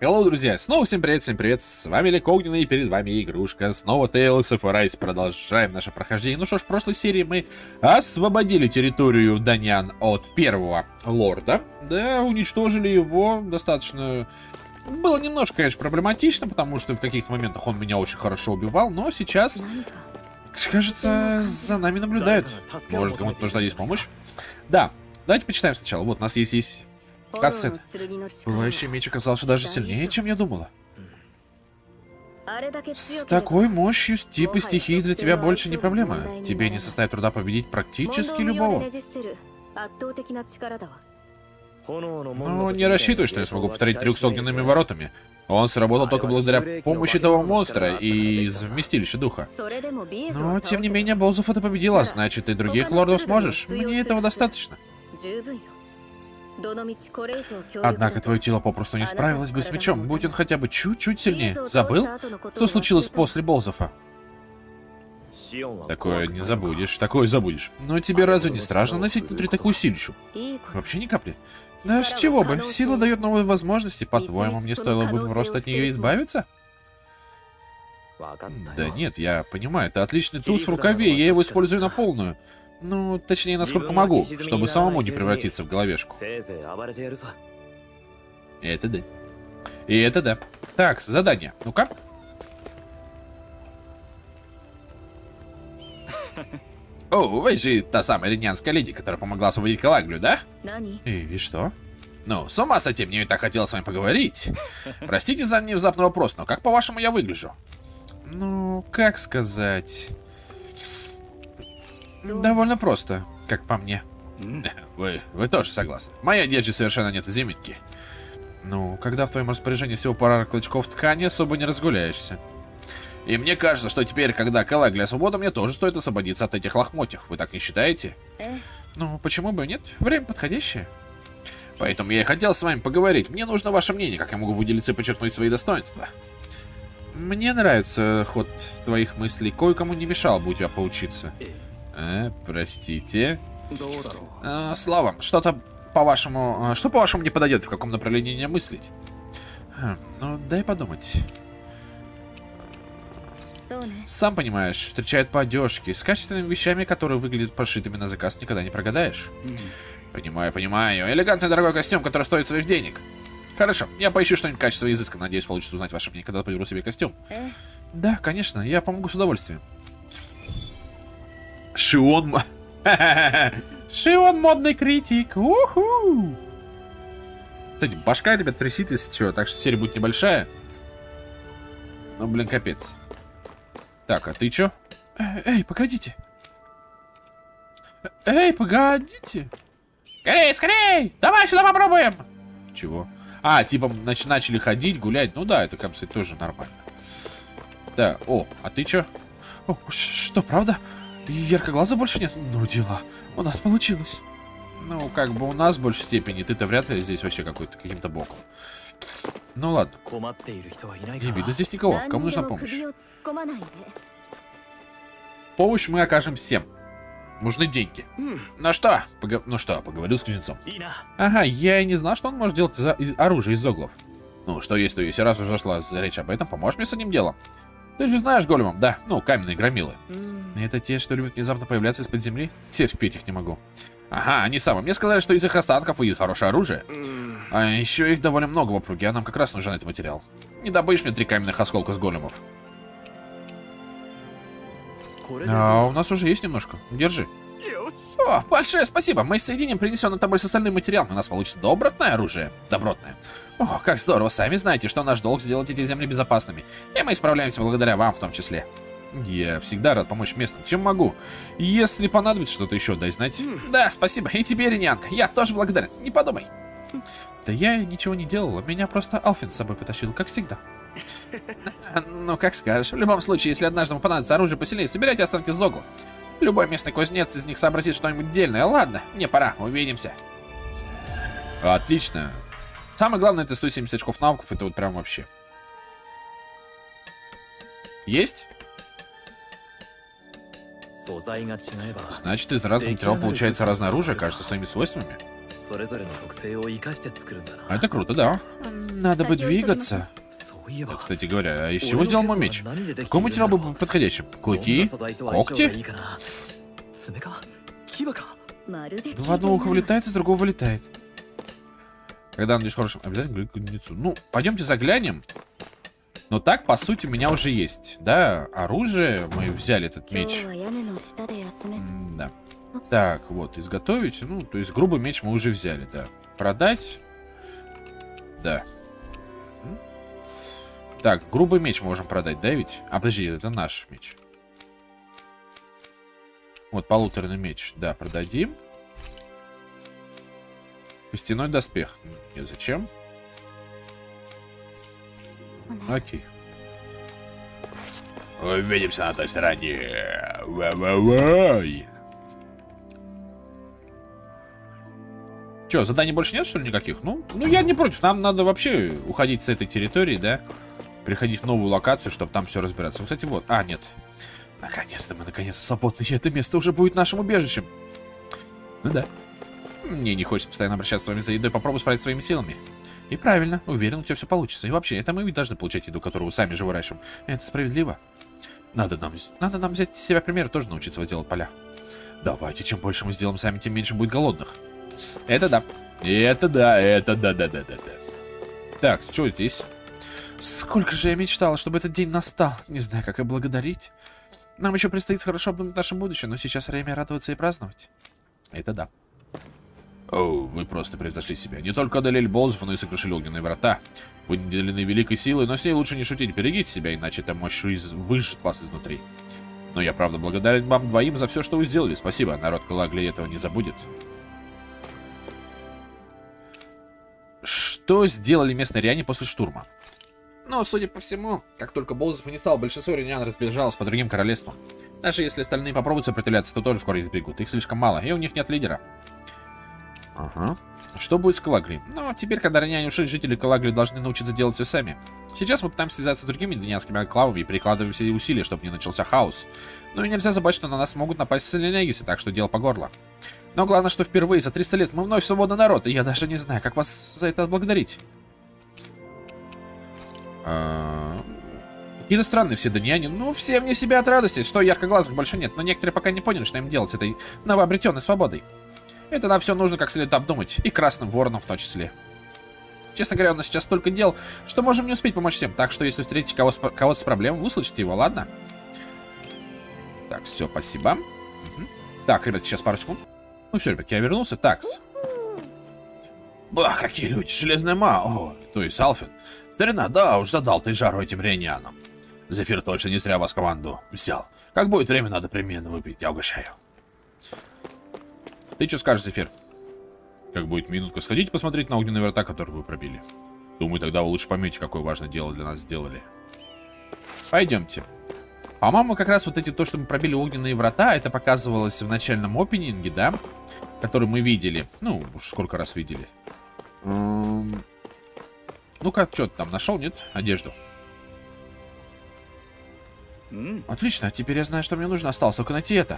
Hello, друзья! Снова всем привет, с вами Лек Огненный, и перед вами игрушка. Снова Tales of Arise, продолжаем наше прохождение. Ну что ж, в прошлой серии мы освободили территорию Даньян от первого лорда. Да, уничтожили его достаточно... Было немножко, конечно, проблематично, потому что в каких-то моментах он меня очень хорошо убивал, но сейчас, кажется, за нами наблюдают. Может, кому-то нужна здесь помощь? Да, давайте почитаем сначала. Вот, у нас есть... Кассет. Пылающий меч оказался даже сильнее, чем я думала. С такой мощью типы стихии для тебя больше не проблема. Тебе не составит труда победить практически любого. Но не рассчитывай, что я смогу повторить трюк с огненными воротами. Он сработал только благодаря помощи того монстра и из вместилища духа. Но, тем не менее, Болзов это победила, значит, и других лордов сможешь. Мне этого достаточно. Однако твое тело попросту не справилось бы с мечом, будь он хотя бы чуть-чуть сильнее. Забыл, что случилось после Болзофа? Такое не забудешь, такое забудешь. Но тебе разве не страшно носить внутри такую силищу? Вообще ни капли. Да с чего бы, сила дает новые возможности, по-твоему, мне стоило бы просто от нее избавиться? Да нет, я понимаю, это отличный туз в рукаве, я его использую на полную. Ну, точнее, насколько могу, чтобы самому не превратиться в головешку. Это да. И это да. Так, задание. Ну-ка. О, вы же та самая ренянская леди, которая помогла освободить Калаглю, да? И что? Ну, с ума сойти, мне ведь так хотелось с вами поговорить. Простите за внезапный вопрос, но как, по-вашему, я выгляжу? Ну, как сказать... Довольно просто, как по мне. Вы тоже согласны. В моей одежде совершенно нет изюминки. Ну, когда в твоем распоряжении всего пара клочков ткани, особо не разгуляешься. И мне кажется, что теперь, когда Калагля свобода, мне тоже стоит освободиться от этих лохмотьев. Вы так не считаете? Ну, почему бы и нет? Время подходящее. Поэтому я и хотел с вами поговорить. Мне нужно ваше мнение, как я могу выделиться и подчеркнуть свои достоинства. Мне нравится ход твоих мыслей. Кое-кому не мешало бы у тебя поучиться. Простите. Словом, что-то по-вашему... Что по-вашему не подойдет, в каком направлении мне мыслить? Ну, дай подумать. Сам понимаешь, встречают по одежке. С качественными вещами, которые выглядят пошитыми на заказ, никогда не прогадаешь. Понимаю, понимаю. Элегантный дорогой костюм, который стоит своих денег. Хорошо, я поищу что-нибудь качество и изыска. Надеюсь, получится узнать ваше мнение, когда подберу себе костюм. Да, конечно, я помогу с удовольствием. Шион... Шион модный критик. Уху! Кстати, башка, ребят, трясит, если чего. Так что серия будет небольшая. Ну, блин, капец. Так, а ты чё? Эй, погодите. Эй, погодите. Скорей, скорей! Давай сюда попробуем! Чего? А, типа, начали ходить, гулять. Ну да, это, как бы сказать, тоже нормально. Так, о, а ты чё? О, что, правда? И яркоглаза больше нет? Ну, дела. У нас получилось. Ну, как бы у нас в большей степени. Ты-то вряд ли здесь вообще каким-то боком. Ну, ладно. Не видно здесь никого. Кому нужна помощь? Помощь мы окажем всем. Нужны деньги. Ну что, поговорил с кузнецом. Ага, я и не знал, что он может делать оружие из зоглов. Ну, что есть, то есть. Раз уже зашла речь об этом, поможешь мне с одним делом? Ты же знаешь големов, да? Ну, каменные громилы. Это те, что любят внезапно появляться из-под земли? Терпеть их не могу. Ага, они самые. Мне сказали, что из их останков выйдет хорошее оружие. А еще их довольно много в округе, а нам как раз нужен этот материал. Не добыть мне 3 каменных осколка с големов. А у нас уже есть немножко. Держи. О, большое спасибо. Мы соединим принесенный тобой с остальным материалом, и у нас получится добротное оружие. Добротное. О, как здорово. Сами знаете, что наш долг сделать эти земли безопасными. И мы справляемся благодаря вам в том числе. Я всегда рад помочь местным, чем могу. Если понадобится что-то еще, дай знать. Да, спасибо. И тебе, Ренянка. Я тоже благодарен. Не подумай. Да я ничего не делала. Меня просто Алфин с собой потащил, как всегда. Ну, как скажешь. В любом случае, если однажды вам понадобится оружие посильнее, собирайте останки зоглов. Любой местный кузнец из них сообразит что-нибудь дельное. Ладно, мне пора. Увидимся. Отлично. Самое главное, это 170 очков навыков. Это вот прям вообще. Есть? Значит, из разных материалов получается разное оружие, кажется, своими свойствами. Это круто, да. Надо бы двигаться. Да, кстати говоря, а из чего сделал мой меч? Какой материал был бы подходящим? Клыки? Когти? В одно ухо вылетает, из другого вылетает. Когда надеешь хорошим, обязательно кузнецу. Ну, пойдемте заглянем. Но так, по сути, у меня уже есть. Да, оружие. Мы взяли этот меч. Да. Так, вот, изготовить. Ну, то есть грубый меч мы уже взяли, да. Продать. Да. Так, грубый меч мы можем продать, да ведь? А, подожди, это наш меч. Вот, полуторный меч. Да, продадим. Костяной доспех. Нет, зачем? Окей. Увидимся на той стороне. Ва-ва-вай. Че, заданий больше нет, что ли, никаких? Ну, я не против. Нам надо вообще уходить с этой территории, да? Приходить в новую локацию, чтобы там все разбираться. Кстати, вот. А, нет. Наконец-то мы, наконец-то свободны. И это место уже будет нашим убежищем. Ну да. Мне не хочется постоянно обращаться с вами за едой. Попробуй справиться своими силами. И правильно. Уверен, у тебя все получится. И вообще, это мы ведь должны получать еду, которую сами же выращиваем. Это справедливо. Надо нам взять с себя пример, тоже научиться возделать поля. Давайте, чем больше мы сделаем сами, тем меньше будет голодных. Это да. Это да. Так, что здесь? Сколько же я мечтала, чтобы этот день настал. Не знаю, как и благодарить. Нам еще предстоит хорошо обдумать наше будущее, но сейчас время радоваться и праздновать. Это да. О, вы просто превзошли себя. Не только одолели Болзов, но и сокрушили огненные врата. Вы наделены великой силой, но с ней лучше не шутить. Берегите себя, иначе эта мощь выжжет вас изнутри. Но я правда благодарен вам двоим за все, что вы сделали. Спасибо, народ Калагли этого не забудет. Что сделали местные рьяне после штурма? Но, судя по всему, как только Болзов не стал, большинство рьян разбежалось по другим королевствам. Даже если остальные попробуют сопротивляться, то тоже скоро избегут. Их слишком мало, и у них нет лидера. Ага. Что будет с Калагли? Ну, теперь, когда рьяне ушли, жители Калагли должны научиться делать все сами. Сейчас мы пытаемся связаться с другими донянскими анклавами и прикладываем все усилия, чтобы не начался хаос. Но и нельзя забывать, что на нас могут напасть селенегисы, так что дело по горло. Но главное, что впервые за 300 лет мы вновь свободный народ, и я даже не знаю, как вас за это отблагодарить. Какие-то странные все доньяне. Ну, все вне себя от радости, что яркоглазых больше нет, но некоторые пока не поняли, что им делать с этой новообретенной свободой. Это нам все нужно как следует обдумать, и красным воронам в том числе. Честно говоря, у нас сейчас столько дел, что можем не успеть помочь всем, так что если встретите кого-то с проблемой, выслушайте его, ладно? Так, все, спасибо. Угу. Так, ребят, сейчас пару секунд. Ну все, ребят, я вернулся. Такс. Бах, какие люди, железная о, то есть Алфин. Старина, да, уж задал ты жару этим рейнянам. Зефир точно не зря вас в команду взял. Как будет время, надо примерно выпить, я угощаю. Ты что скажешь, Зефир? Как будет минутка, сходите посмотреть на огненные врата, которые вы пробили. Думаю, тогда вы лучше поймете, какое важное дело для нас сделали. Пойдемте. По-моему, как раз вот эти, то, что мы пробили огненные врата, это показывалось в начальном опенинге, да? Который мы видели. Ну, уж сколько раз видели. Ну-ка, что ты там нашел, нет? Одежду. Отлично, теперь я знаю, что мне нужно. Осталось только найти это.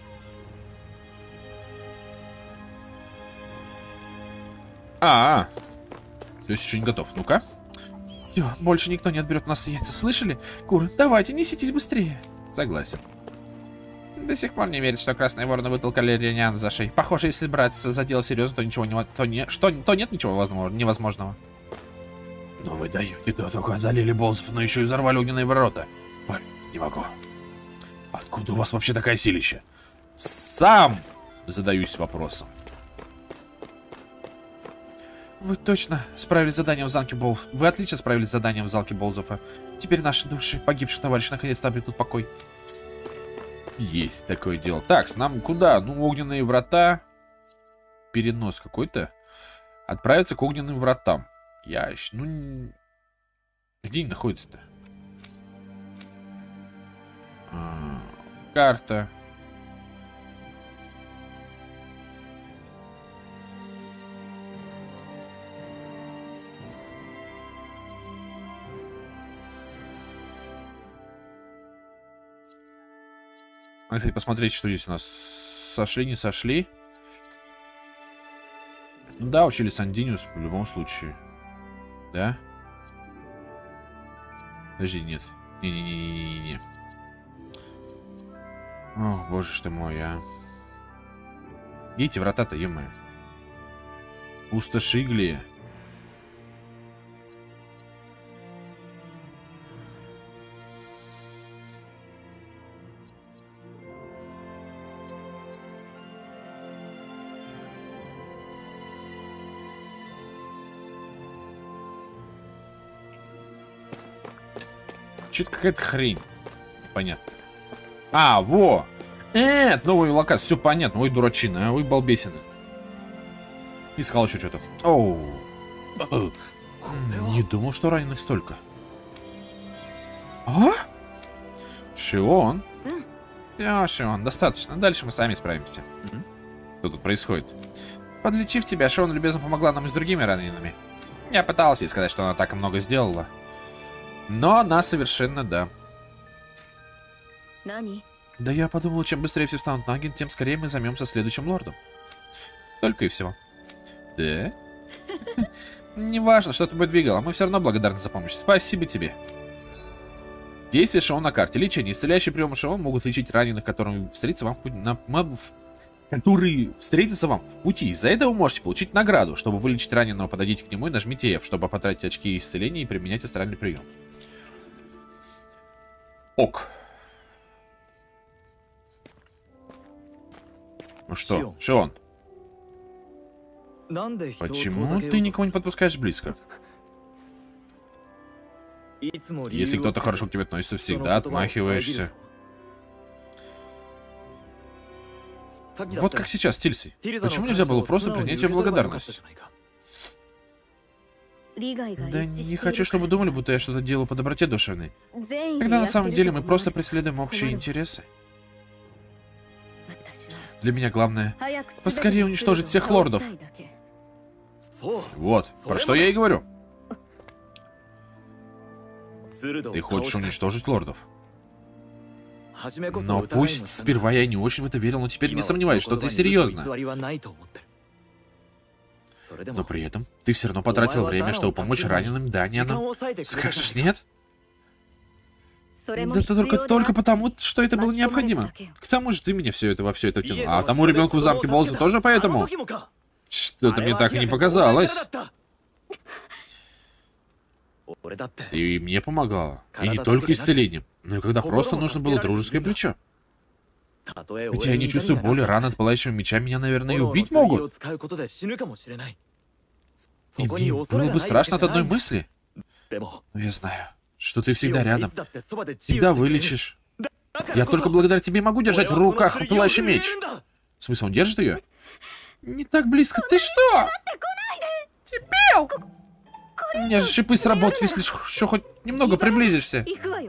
То есть еще не готов. Ну-ка. Все, больше никто не отберет у нас яйца. Слышали? Куры, давайте, неситесь быстрее. Согласен. До сих пор не верит, что красные вороны вытолкали рьян за шею. Похоже, если браться за дело серьезно, то ничего то нет ничего невозможного. Но вы даете, да, только одолели Болзов, но еще и взорвали огненные ворота. Поверить не могу. Откуда у вас вообще такая силища? Сам задаюсь вопросом. Вы точно справились с заданием в замке Болзов. Вы отлично справились с заданием в замке Болзова. Теперь наши души погибших товарищей наконец-то обретут покой. Есть такое дело. Так, нам куда? Ну, огненные врата. Перенос какой-то. Отправиться к огненным вратам. Ну... Где они находятся-то? Карта. Кстати, посмотреть, что здесь у нас. Сошли, не сошли. Да, учили Сандиниус в любом случае. Да? Подожди, нет. Не-не-не-не-не. Ох, боже ж ты мой, а. Где эти врата-то, е-мое? Пустошь Иглия. Что-то какая-то хрень. Понятно. А, во! Новый локация. Все понятно. Ой, дурачина, а? Ой, балбесина. Искал еще что-то. Оу. Не думал, что раненых столько. А? Шион? Да, Шион, достаточно. Дальше мы сами справимся. Что тут происходит? Подлечив тебя, Шион любезно помогла нам и с другими ранеными. Я пытался ей сказать, что она так много сделала. Но она совершенно да. Да я подумал, чем быстрее все встанут на ноги, тем скорее мы займемся следующим лордом. Только и всего. Да? Неважно, что тобой двигало, мы все равно благодарны за помощь. Спасибо тебе. Действие Шион на карте. Лечение. Исцеляющие приемы Шион могут лечить раненых, которые встретятся вам в пути. За это вы можете получить награду. Чтобы вылечить раненого, подойдите к нему и нажмите F, чтобы потратить очки исцеления и применять астральный прием. Ок. Ну что, Шион? Почему ты никого не подпускаешь близко? Если кто-то хорошо к тебе относится, всегда отмахиваешься. Вот как сейчас, Тильси. Почему нельзя было просто принять ее благодарность? Да не хочу, чтобы думали, будто я что-то делаю по доброте душевной. Когда на самом деле мы просто преследуем общие интересы. Для меня главное поскорее уничтожить всех лордов. Вот, про что я и говорю. Ты хочешь уничтожить лордов? Но пусть сперва я не очень в это верил, но теперь не сомневаюсь, что ты серьезно. Но при этом ты все равно потратил время, чтобы помочь раненым, да, не она? Скажешь нет? Да это только потому, что это было необходимо. К тому же ты меня во все это втянул. А тому ребенку в замке Болза тоже поэтому? Что-то мне так и не показалось. Ты и мне помогала. И не только исцелением, но и когда просто нужно было дружеское плечо. Хотя я не чувствую боли, раны от пылающего меча меня, наверное, и убить могут. И мне было бы страшно от одной мысли. Но я знаю, что ты всегда рядом. Всегда вылечишь. Я только благодаря тебе могу держать в руках пылающий меч. В смысле, он держит ее? Не так близко. Ты что? Дебил! У меня же шипы сработают, если еще хоть немного приблизишься.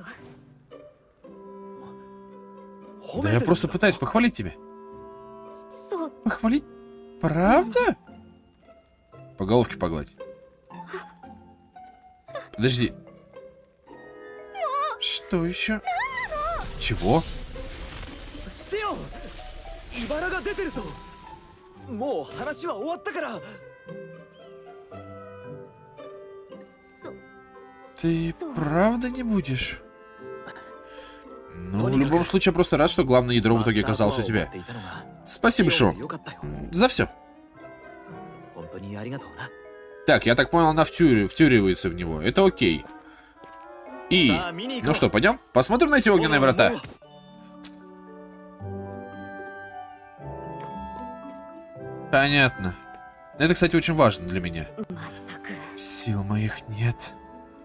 Да я просто пытаюсь похвалить тебя. Похвалить? Правда? По головке погладь. Подожди. Что еще? Чего? Ты правда не будешь? Ну, в любом случае, я просто рад, что главное ядро в итоге оказалось у тебя. Спасибо, Шо. За все. Так, я так понял, она втюривается в него. Это окей. И... Ну что, пойдем? Посмотрим на эти огненные врата. Понятно. Это, кстати, очень важно для меня. Сил моих нет.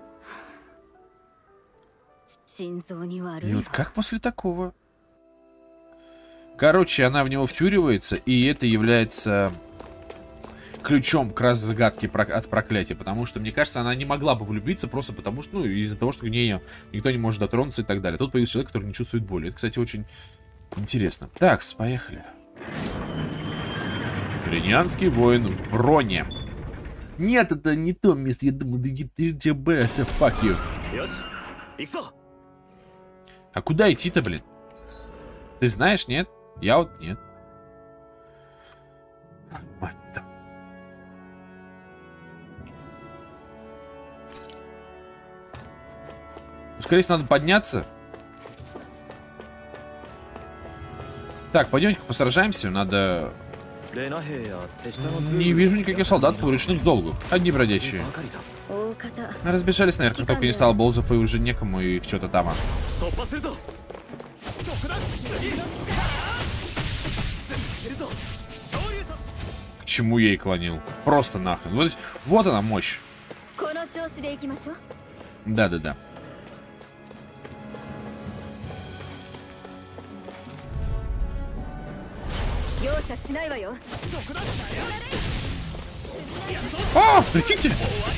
И вот как после такого? Короче, она в него втюривается, и это является ключом к разгадке от проклятия. Потому что, мне кажется, она не могла бы влюбиться просто потому что, ну, из-за того, что к ней никто не может дотронуться и так далее. Тут появился человек, который не чувствует боли. Это, кстати, очень интересно. Так, поехали. Ириньянский воин в броне. Нет, это не то место. Я думаю, да это fuck you. А куда идти-то, блин? Ты знаешь, нет? Я вот нет. Скорее всего, надо подняться. Так, пойдемте посражаемся. Надо... Не вижу никаких солдат в ручных долгу. Одни бродячие. Разбежались наверх, как только не стало болзов, и уже некому их что-то там. К чему я и клонил? Просто нахрен. Вот она мощь. Да-да-да. А, прикиньте!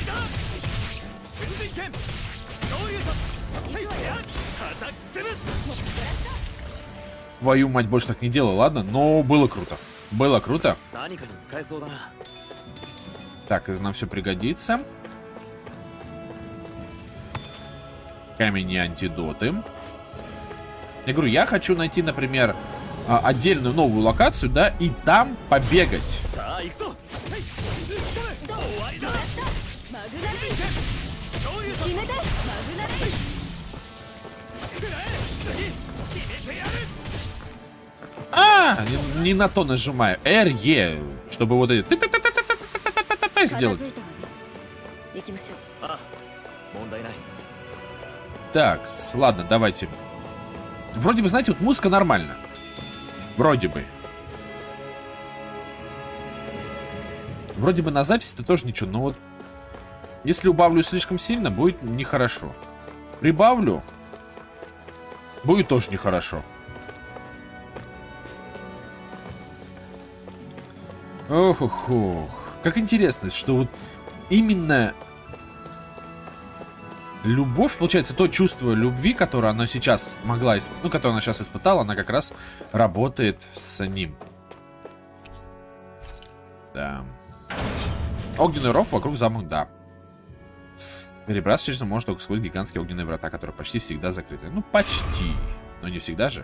Твою мать, больше так не делай, ладно? Но было круто. Было круто. Так, это нам все пригодится. Камень и антидоты. Я говорю, я хочу найти, например, отдельную новую локацию, да, и там побегать. Не на то нажимаю. RE, чтобы вот эти сделать. Так, ладно, давайте. Вроде бы, знаете, вот музыка нормально. Вроде бы. Вроде бы на записи-то тоже ничего, но вот если убавлю слишком сильно, будет нехорошо. Прибавлю, будет тоже нехорошо. Ох. Как интересно, что вот именно любовь, получается, то чувство любви, которое она сейчас могла, которое она сейчас испытала, она как раз работает с ним. Да. Огненный ров вокруг замка, да. Перебраться через может только сквозь гигантские огненные врата, которые почти всегда закрыты. Ну, почти. Но не всегда же.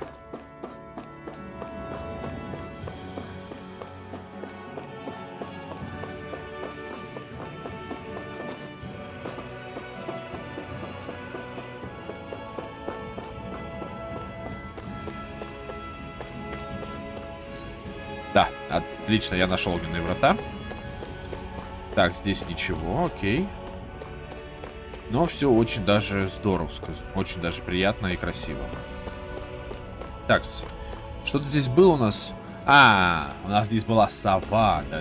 Да, отлично, я нашел огненные врата. Так, здесь ничего, окей. Но все очень даже здоровско. Очень даже приятно и красиво. Так, что-то здесь было у нас. У нас здесь была сова. Да.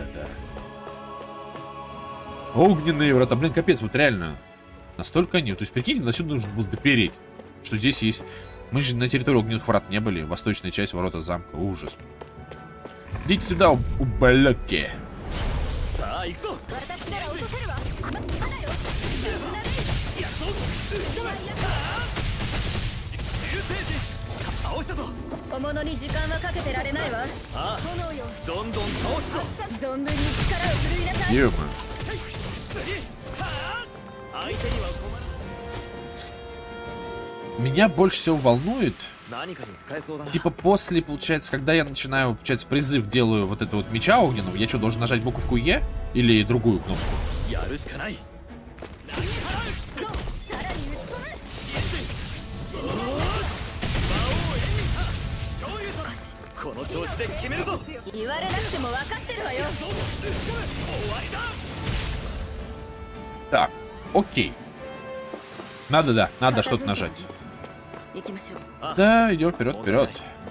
Огненные врата. Блин, капец, вот реально. Настолько они. То есть, прикиньте, на сюда нужно было допереть. Что здесь есть. Мы же на территории огненных врат не были. Восточная часть ворота замка. Ужас. Идите сюда, ублюдки. Ё-моё. Меня больше всего волнует, типа после, получается, когда я начинаю, получается, призыв делаю вот это вот меча огненного, я что, должен нажать буковку Е или другую кнопку? Так, окей. Надо что-то нажать. Да, идем вперед.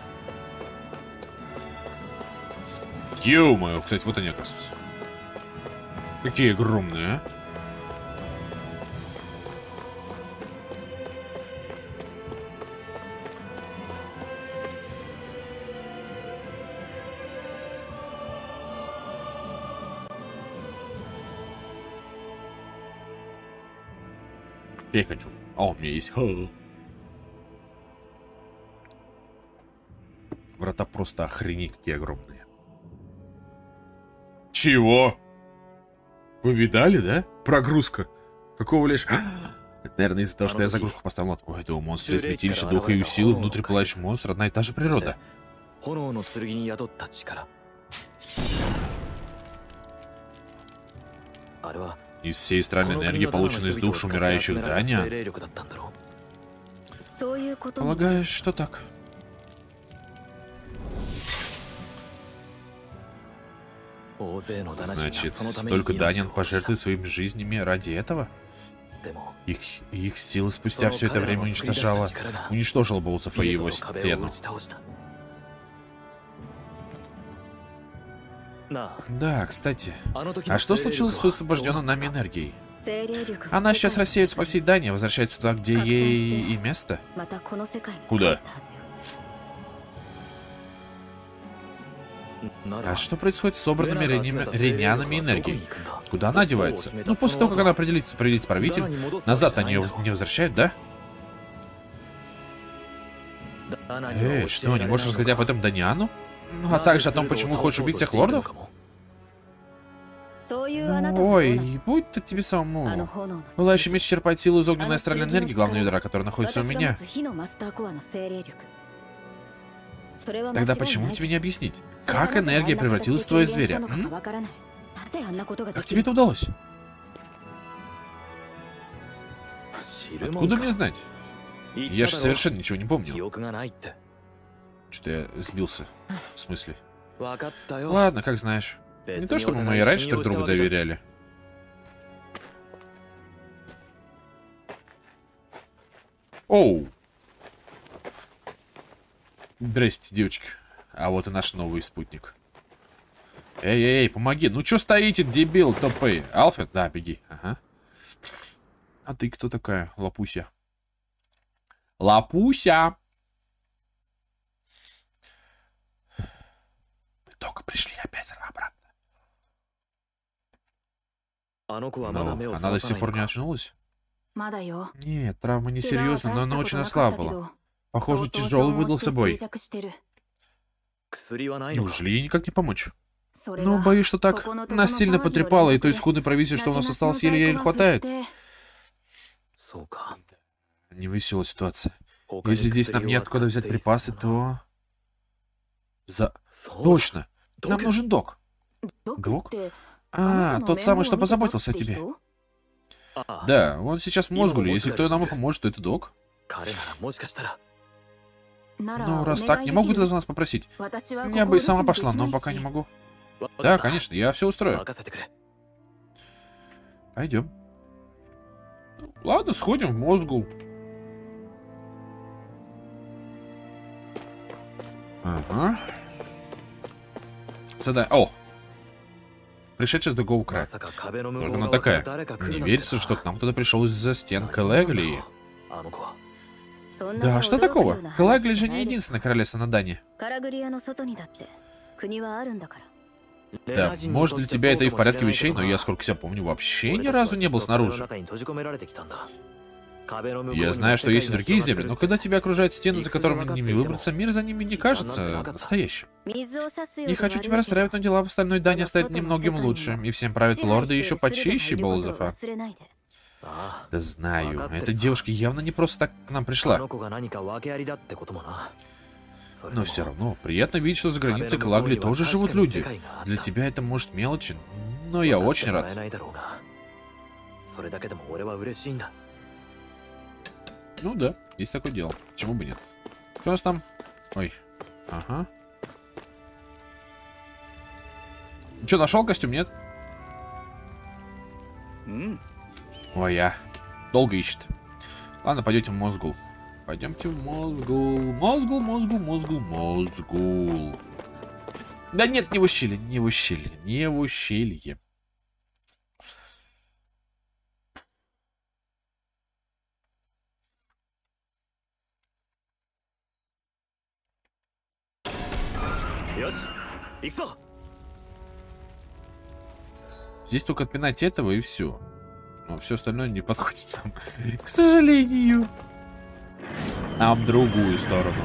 Ё-моё, кстати, вот они, оказывается. Какие огромные, а? Я хочу. А у меня есть. Врата просто охренеть какие огромные. Чего? Вы видали, да? Прогрузка. Какого лишь... Это, наверное, из-за того, что я заглушку поставил. У этого монстра изметилище духа и силы внутри пылающего монстра. Одна и та же природа. Из всей астральной энергии, полученной из душ умирающих Даня. Полагаю, что так. Значит, столько данин пожертвует своими жизнями ради этого? Их сила спустя все это время уничтожила Болзафа и его стену. Да, кстати. А что случилось с высвобожденной нами энергией? Она сейчас рассеется по всей Дании, возвращается туда, где ей и место. Куда? А что происходит с собранными ренянами энергией? Куда она девается? Ну, после того, как она определится победить правитель, назад они ее не возвращают, да? Эй, что, не можешь рассказать об этом Даниану? Ну, а также о том, почему хочешь убить всех лордов? Ой, будь-то тебе самому. Пылающий меч черпает силу из огненной астральной энергии главного ядра, которая находится у меня. Тогда почему тебе не объяснить? Как энергия превратилась в твоего зверя? Как тебе это удалось? Откуда мне знать? Я же совершенно ничего не помню. Что-то я сбился. В смысле? Ладно, как знаешь. Не то, чтобы мы и раньше друг другу доверяли. Оу. Здрасте, девочки. А вот и наш новый спутник. Эй, помоги. Ну чё стоите, дебил тупые? Алфред? Да, беги. Ага. А ты кто такая, Лапуся? Лапуся! Мы только пришли опять обратно. Ну, она до сих пор не очнулась? Нет, травма не серьезная, но она очень ослабла. Похоже, тяжелый выдался бой. Неужели ей никак не помочь? Ну, боюсь, что так. Нас сильно потрепало, и той скудной провизии, что у нас осталось, еле-еле хватает. Невеселая ситуация. Если здесь нам неоткуда взять припасы, то... Точно! Нам нужен док. Док? А, тот самый, что позаботился о тебе. Да, он сейчас в Мозгуле. Если кто нам и поможет, то это док. Ну, раз так, не могут из нас попросить? Я бы и сама пошла, но пока не могу. Да, конечно, я все устрою. Пойдем. Ладно, сходим в Мозгул. Ага. О! Пришедший с другого края. Только она такая. Не верится, что к нам кто-то пришел из-за стен Калаглии. Да, что такого? Калаглия же не единственное королевство на Дании. Да, может для тебя это и в порядке вещей, но я, сколько себя помню, вообще ни разу не был снаружи. Я знаю, что есть и другие земли, но когда тебя окружают стены, за которыми не выбраться, мир за ними не кажется настоящим. Не хочу тебя расстраивать, но дела в остальной Дании стают немногим лучше, и всем правят лорды еще почище Болзафа. Да знаю, эта девушка явно не просто так к нам пришла. Но все равно, приятно видеть, что за границей Калаглии тоже живут люди. Для тебя это может мелочи, но я очень рад. Ну да, есть такое дело. Почему бы нет? Что у нас там? Ой. Ага. Че, нашел костюм, нет? Ой, я. Долго ищет. Ладно, пойдете в Мозгул. Пойдемте в Мозгул. Мозгул. Да нет, не в ущелье, не в ущелье. Здесь только отпинать этого и все. Но все остальное не подходит нам. К сожалению. А в другую сторону.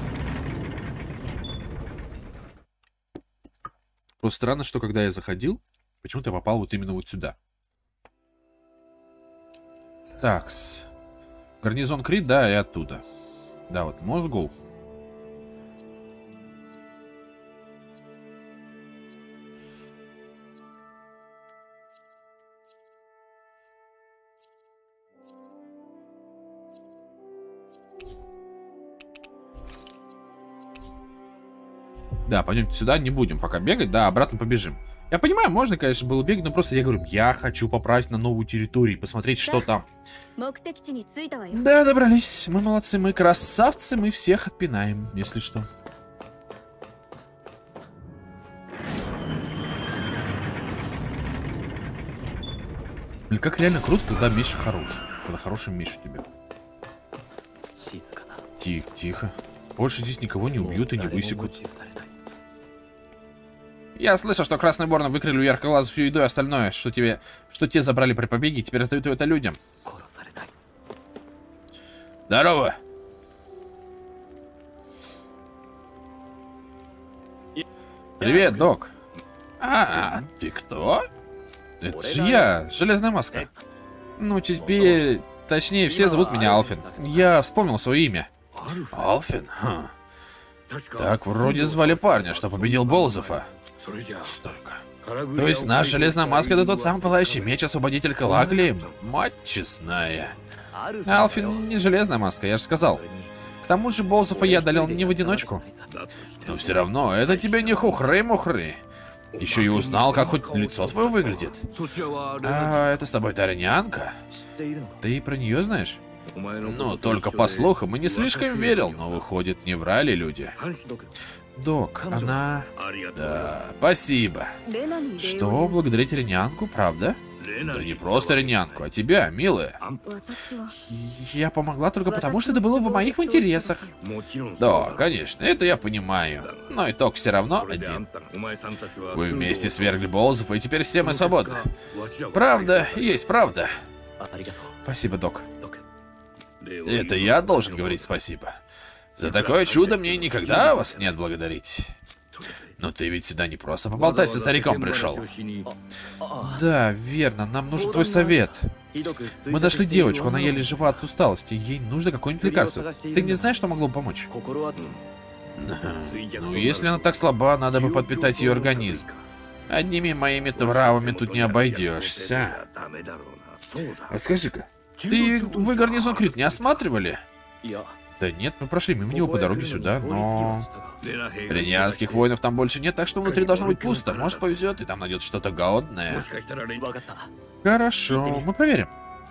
Просто странно, что когда я заходил, почему-то я попал вот именно вот сюда. Такс. Гарнизон Крит, да, и оттуда. Да, вот Мозгул. Да, пойдемте сюда, не будем пока бегать, да, обратно побежим. Я понимаю, можно, конечно, было бегать, но просто я говорю, я хочу попасть на новую территорию, посмотреть, что там. Да, добрались. Мы молодцы, мы красавцы, мы всех отпинаем, если что. Блин, как реально круто, когда меч хороший. Когда хороший меч у тебя. Тихо, тихо. Больше здесь никого не убьют и не высекут. Я слышал, что Красный Ворон выкрали у яркоглазов всю еду и остальное, что те забрали при побеге, и теперь отдают это людям. Здорово! Привет, док. А, ты кто? Это же я, Железная Маска. Ну, теперь... Точнее, все зовут меня Алфин. Я вспомнил свое имя. Алфин? Хм. Так, вроде звали парня, что победил Болзофа. Стойка. То есть наш Железная Маска — это тот самый пылающий меч, освободитель Калагли? Мать честная. Алфин не Железная Маска, я же сказал. К тому же Болзофа я одолел не в одиночку. Но все равно, это тебе не хухры-мухры. Еще и узнал, как хоть лицо твое выглядит. А это с тобой Таринянка? Ты про нее знаешь? Ну, только по слухам, и не слишком верил, но выходит, не врали люди. Док, она... Да, спасибо. Что, благодарить Ренянку, правда? Да не просто Ренянку, а тебя, милая. Я помогла только потому, что это было в моих интересах. Да, конечно, это я понимаю. Но итог все равно один. Вы вместе свергли Болзов, и теперь все мы свободны. Правда, есть правда. Спасибо, док. Это я должен говорить спасибо. За такое чудо мне никогда вас не отблагодарить. Но ты ведь сюда не просто поболтать со стариком пришел. Да, верно, нам нужен твой совет. Мы нашли девочку, она еле жива от усталости. Ей нужно какое-нибудь лекарство. Ты не знаешь, что могло бы помочь? Ну, если она так слаба, надо бы подпитать ее организм. Одними моими травами тут не обойдешься. А скажи-ка, вы гарнизон Крит не осматривали? Да нет, мы прошли мимо него по дороге сюда, но... Ренянских воинов там больше нет, так что внутри должно быть пусто. Может, повезет, и там найдется что-то годное. Хорошо, мы проверим.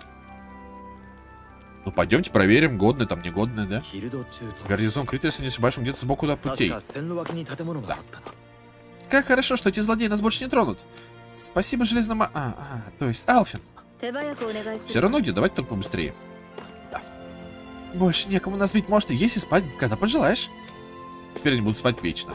Ну, пойдемте проверим, годное там, негодное, да? Гарнизон Крит, если не ошибаюсь, он где-то сбоку от путей. Да. Как хорошо, что эти злодеи нас больше не тронут. Спасибо, Железному... то есть Алфин. Все равно где, давайте только побыстрее. Больше некому нас бить, может и есть, и спать, когда пожелаешь. Теперь они будут спать вечно.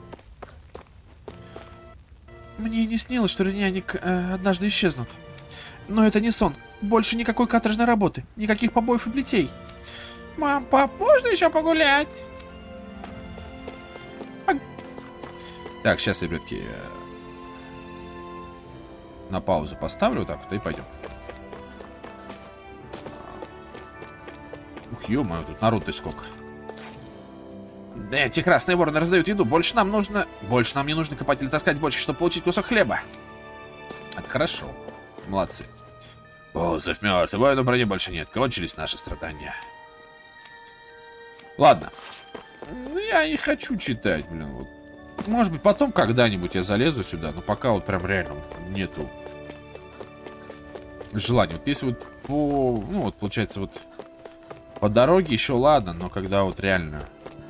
Мне не снилось, что Ренянник однажды исчезнут. Но это не сон. Больше никакой каторжной работы. Никаких побоев и плетей. Мам, пап, можно еще погулять? Так, сейчас, ребятки, на паузу поставлю вот так вот и пойдем. Ух, ё-моё, тут народ-то сколько. Эти красные вороны раздают еду. Больше нам не нужно копать или таскать бочки, чтобы получить кусок хлеба. Это хорошо. Молодцы. Болзов мертв, воина брони больше нет. Кончились наши страдания. Ладно. Ну, я не хочу читать, блин. Вот. Может быть, потом когда-нибудь я залезу сюда, но пока вот прям реально нету желания. Вот если вот по... Ну, вот получается вот по дороге еще ладно, но когда вот реально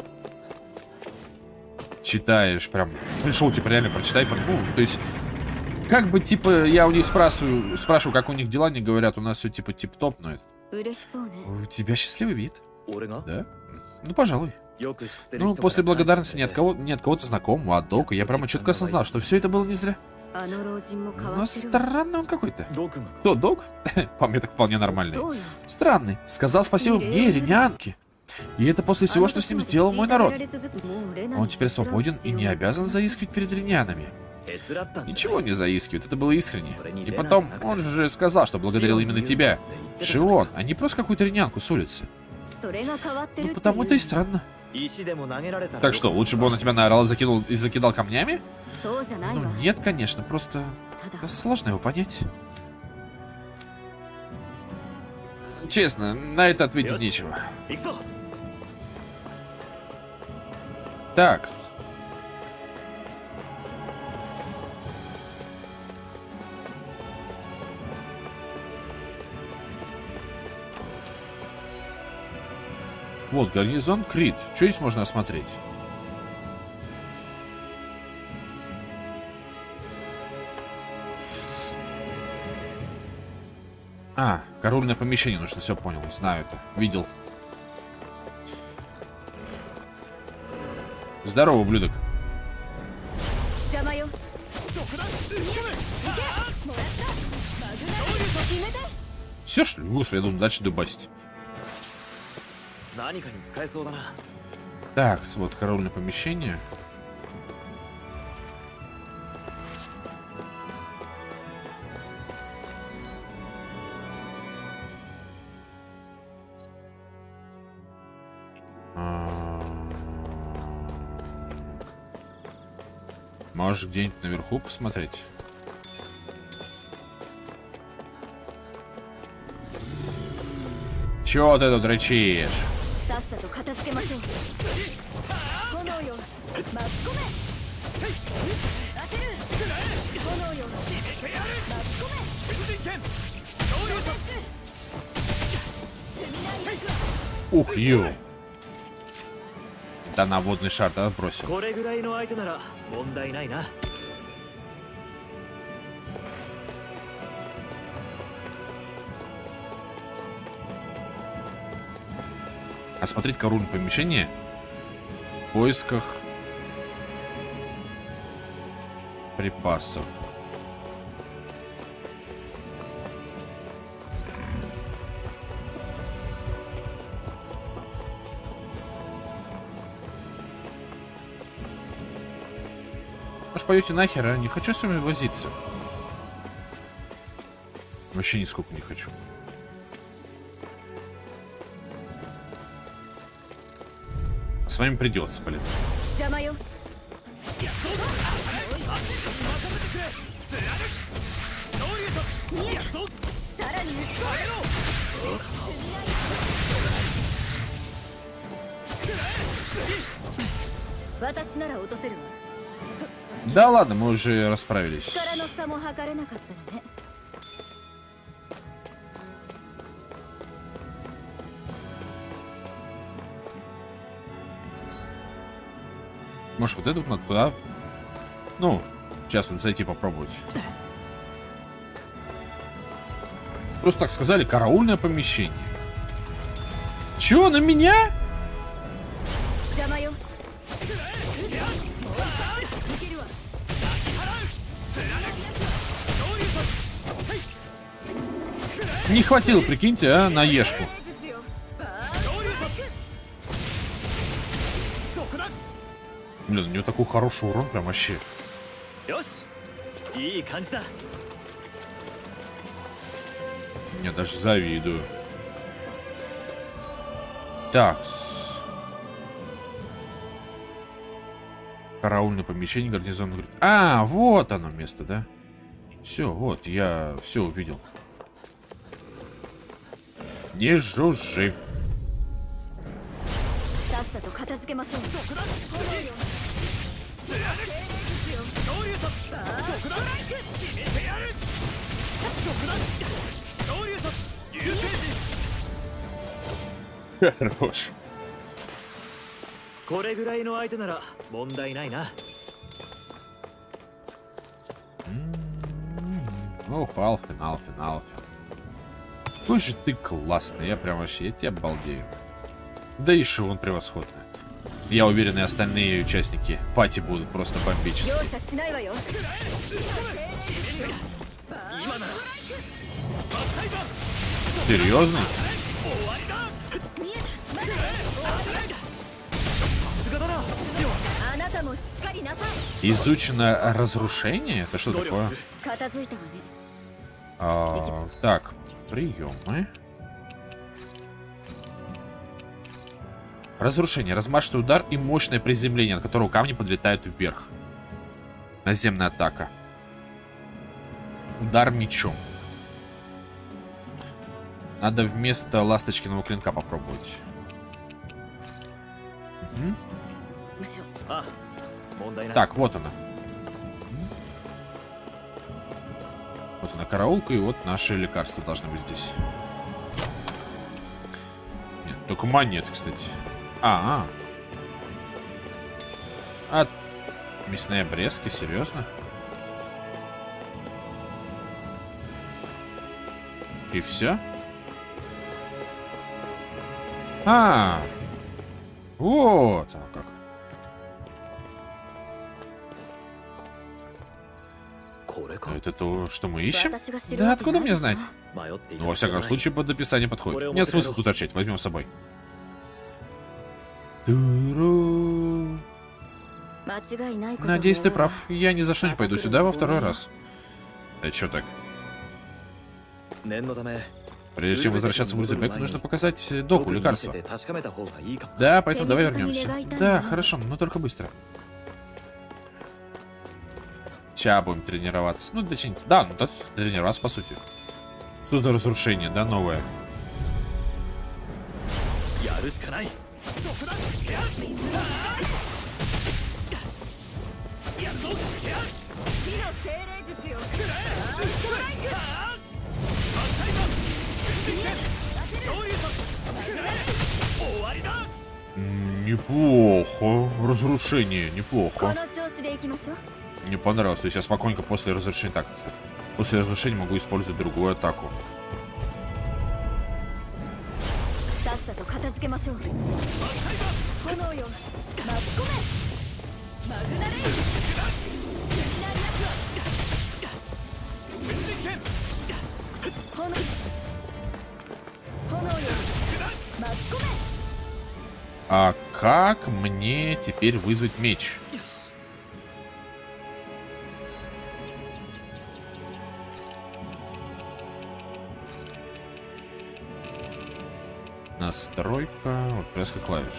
читаешь, прям пришел, типа, реально прочитай, ну, то есть, как бы, типа, я у них спрашиваю, как у них дела, они говорят, у нас все, типа, тип-топ, но это... У тебя счастливый вид. Да? Ну, пожалуй. Ну, после благодарности не от кого-то знакомого, а от Дока, я прямо четко осознал, что все это было не зря. Но странный он какой-то. Кто, Док? По мне так вполне нормальный. Странный. Сказал спасибо мне, Ренянке. И это после всего, что с ним сделал мой народ. Он теперь свободен и не обязан заискивать перед ренянами. Ничего не заискивает, это было искренне. И потом, он же сказал, что благодарил именно тебя. Шион, а не просто какую-то ренянку с улицы. Ну, потому-то и странно. Так что, лучше бы он на тебя наорал и закидал камнями? Ну, нет, конечно, просто сложно его понять. Честно, на это ответить нечего. Такс. Вот, гарнизон Крит. Что здесь можно осмотреть? А, караульное помещение нужно, все понял, знаю это, видел. Здорово, ублюдок. Все, что ли? Господи, я думаю, дальше дубасить. Так, вот караульное помещение. Можешь где-нибудь наверху посмотреть? Чё ты тут рычишь? Ух, ю. Да на водный шар тогда бросил. Осмотреть караульное помещение в поисках припасов. Может, пойдете нахер, а? Не хочу с вами возиться. Вообще нисколько не хочу. С вами придется, блин. Да ладно, мы уже расправились. Может, вот это вот надо туда? Ну, сейчас вот зайти попробовать. Просто так сказали, караульное помещение. Чё, на меня? Не хватило, прикиньте, а, на ешку. Блин, у него такой хороший урон, прям вообще. Я даже завидую. Так. Караульное помещение, гарнизон. Говорит, а, вот оно место, да? Все, вот, я все увидел. Не жужжи. Хорош. Ох, Алфин, Алфин, Алфин. Какой же ты классный, я прям вообще, я тебя балдею. Да и шо, он превосходный. Я уверен, и остальные участники пати будут просто бомбические. Серьезно? Изучено разрушение? Это что такое? Так, приемы. Разрушение, размашистый удар и мощное приземление, от которого камни подлетают вверх. Наземная атака. Удар мечом. Надо вместо ласточкиного клинка попробовать. Угу. Так, вот она. Вот она, караулка, и вот наши лекарства должны быть здесь. Нет, только монеты, кстати. Мясные обрезки, серьезно? И все? Вот оно как. Это то, что мы ищем? Да откуда мне знать? Ну, во всяком случае, под описание подходит. Нет смысла тут торчать, возьмем с собой. Надеюсь, ты прав. Я ни за что не пойду сюда во второй раз. А чё так? Прежде чем возвращаться в Ульзебек, нужно показать доку лекарства. Да, поэтому давай вернемся. Да, хорошо, но только быстро. Сейчас будем тренироваться. Ну, точнее, да, ну да, тренироваться по сути. Что за разрушение, да, новое? Неплохо. Разрушение, неплохо. Мне понравилось. То есть я спокойненько после разрушения... Так, после разрушения могу использовать другую атаку. А как мне теперь вызвать меч? Настройка, вот преска клавиш.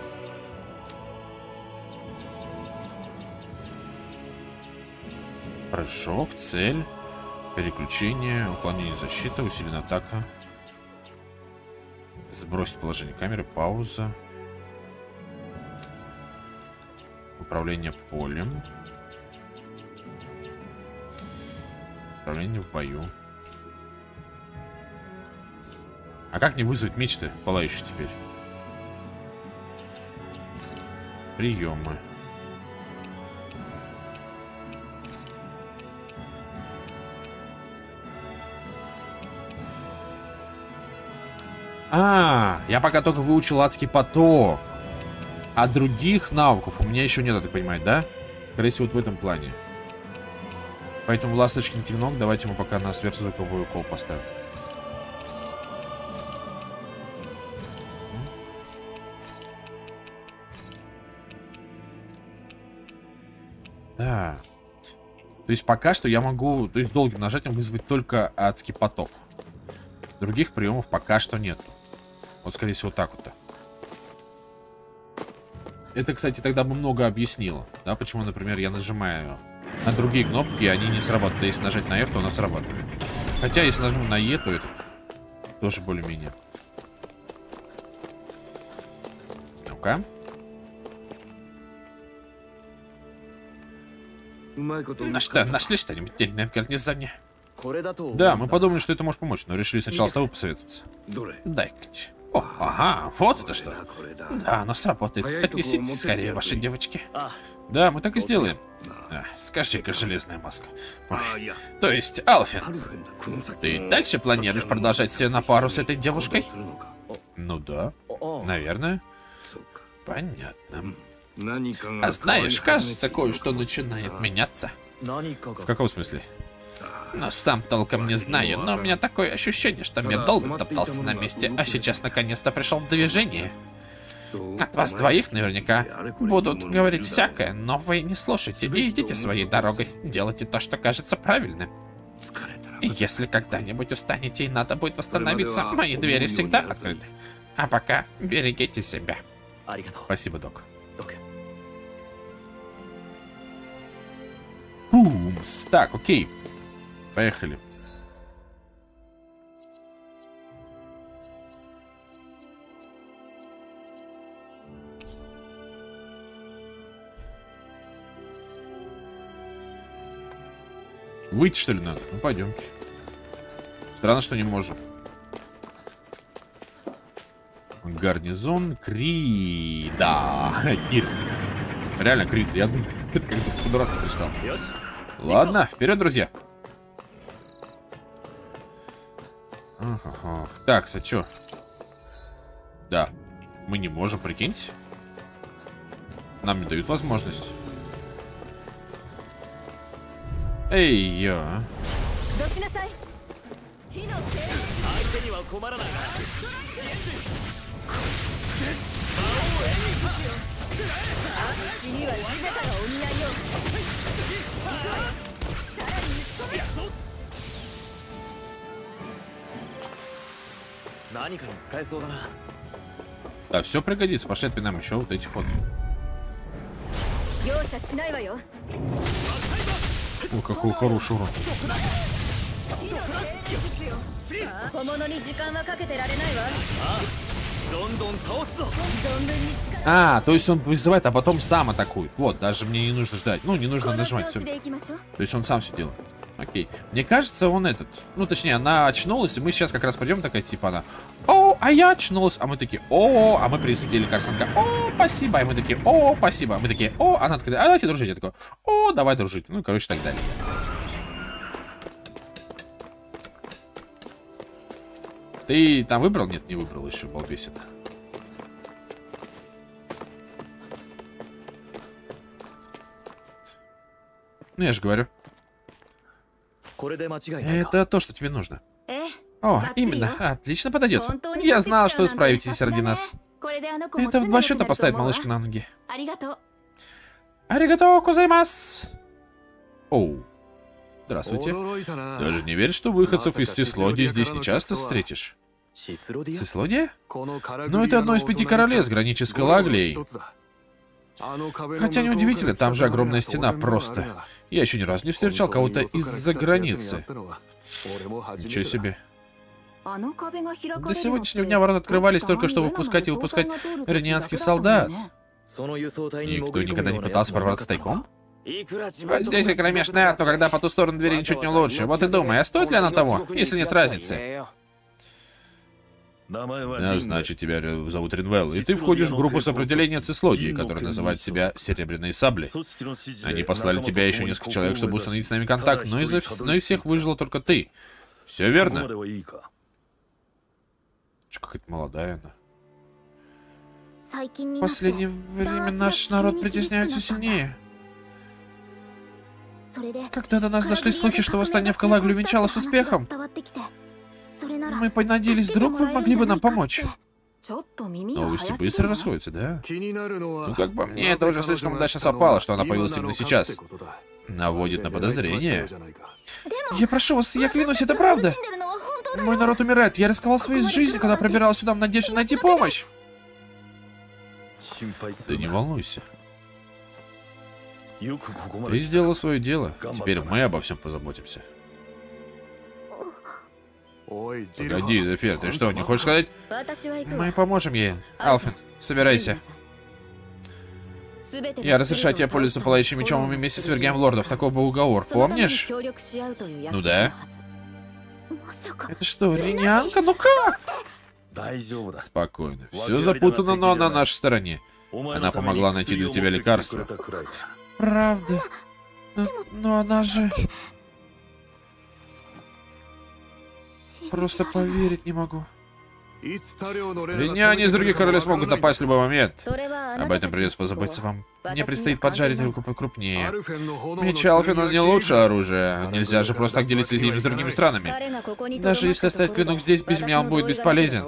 Прыжок, цель, переключение, уклонение защиты, усиленная атака. Сбросить положение камеры, пауза. Управление полем. Управление в бою. А как мне вызвать меч-то пылающий теперь? Приемы. Я пока только выучил адский поток. А других навыков у меня еще нет, я так понимаю, да? Скорее всего, вот в этом плане. Поэтому ласточкин клинок давайте мы пока на сверхзвуковой укол поставим. Да. То есть пока что я могу, то есть долгим нажатием вызвать только адский поток. Других приемов пока что нет. Вот, скорее всего, так вот-то. Это, кстати, тогда бы много объяснило. Да, почему, например, я нажимаю на другие кнопки, они не срабатывают. А если нажать на F, то она срабатывает. Хотя, если нажму на E, то это тоже более-менее. Ну-ка. Ну что, нашли что-нибудь дельное в гарнизоне? Да, мы подумали, что это может помочь, но решили сначала с тобой посоветоваться. Дай-ка. О, ага, вот это что. Да, оно сработает. Отнесите скорее, ваши девочки. Да, мы так и сделаем. Скажи-ка, железная маска. Ой. То есть, Алфин, ты дальше планируешь продолжать все на пару с этой девушкой? Ну да, наверное. Понятно. А знаешь, кажется, кое-что начинает меняться. В каком смысле? Ну, сам толком не знаю, но у меня такое ощущение, что мир долго топтался на месте, а сейчас наконец-то пришел в движение. От вас двоих наверняка будут говорить всякое, но вы не слушайте и идите своей дорогой. Делайте то, что кажется правильным. И если когда-нибудь устанете и надо будет восстановиться, мои двери всегда открыты. А пока берегите себя. Спасибо, док. Бумс. Так, окей. Поехали. Выйти, что ли, надо? Ну, пойдемте. Странно, что не можем. Гарнизон Крида. Крит. Реально Крит. Я думаю, это как-то по-дурацки прочитал. Ладно, вперед, друзья. Так, а чё? Да. Мы не можем, прикиньте. Нам не дают возможность. Эй, я. Да, все пригодится. Пошли отпинаем еще вот этих вот. О, какой хороший урон. А, то есть он вызывает, а потом сам атакует. Вот, даже мне не нужно ждать. Ну, не нужно нажимать. Всё. То есть он сам все делает. Окей. Мне кажется, он этот... Ну, точнее, она очнулась, и мы сейчас как раз пойдем такая, типа, она... О, а я очнулась. А мы такие, о, а мы присветили Карсанка. О, спасибо. А мы такие, о, спасибо. А мы такие, о, она такая, а давайте дружить. Я такой, о, давай дружить. Ну, короче, так далее. Ты там выбрал? Нет, не выбрал еще, балбесина. Ну, я же говорю. Это то, что тебе нужно. О, именно. Отлично подойдет. Я знал, что вы справитесь ради нас. Это в 2 счета поставить малышку на ноги. Аригато кузаймас. Оу. Здравствуйте. Даже не верь, что выходцев из Цислодии здесь не часто встретишь. Цислодия? Ну, это одно из 5 королевств, граничит с Калаглией. Хотя неудивительно, там же огромная стена просто. Я еще ни разу не встречал кого-то из-за границы. Ничего себе. До сегодняшнего дня ворота открывались только чтобы впускать и выпускать ренианских солдат. Никто никогда не пытался прорваться тайком? Вот здесь и кромешный ад, но когда по ту сторону двери ничуть не лучше. Вот и думай, а стоит ли она того, если нет разницы? Да, значит, тебя зовут Ринвелл, и ты входишь в группу сопротивления Цислодии, которая называет себя Серебряные Сабли. Они послали тебя и еще несколько человек, чтобы установить с нами контакт, но из всех выжила только ты. Все верно? Че, какая-то молодая она. В последнее время наш народ притесняют все сильнее. Когда до нас дошли слухи, что восстание в Калаглию венчалось успехом, мы понадеялись, вдруг вы могли бы нам помочь. Новости быстро расходятся, да? Ну, как по мне, это уже слишком удачно совпало, что она появилась именно сейчас. Наводит на подозрение. Я прошу вас, я клянусь, это правда. Мой народ умирает. Я рисковал своей жизнью, когда пробирался сюда в надежде найти помощь. Ты не волнуйся. Ты сделала свое дело. Теперь мы обо всем позаботимся. Погоди, Зефир, ты что, не хочешь сказать? Мы поможем ей. Алфин, собирайся. Я разрешаю тебе пользоваться пылающим мечом, и мы вместе свергаем лордов. Такой был уговор, помнишь? Ну да. Это что, ренианка? Ну как? Спокойно. Все запутано, но она на нашей стороне. Она помогла найти для тебя лекарство. Правда? Но она же... Просто поверить не могу. Рениане из других королевств могут напасть в любой момент. Об этом придется позаботиться вам. Мне предстоит поджарить руку покрупнее. Меч Алфина не лучшее оружие. Нельзя же просто так делиться им с другими странами. Даже если оставить клинок здесь, без меня он будет бесполезен.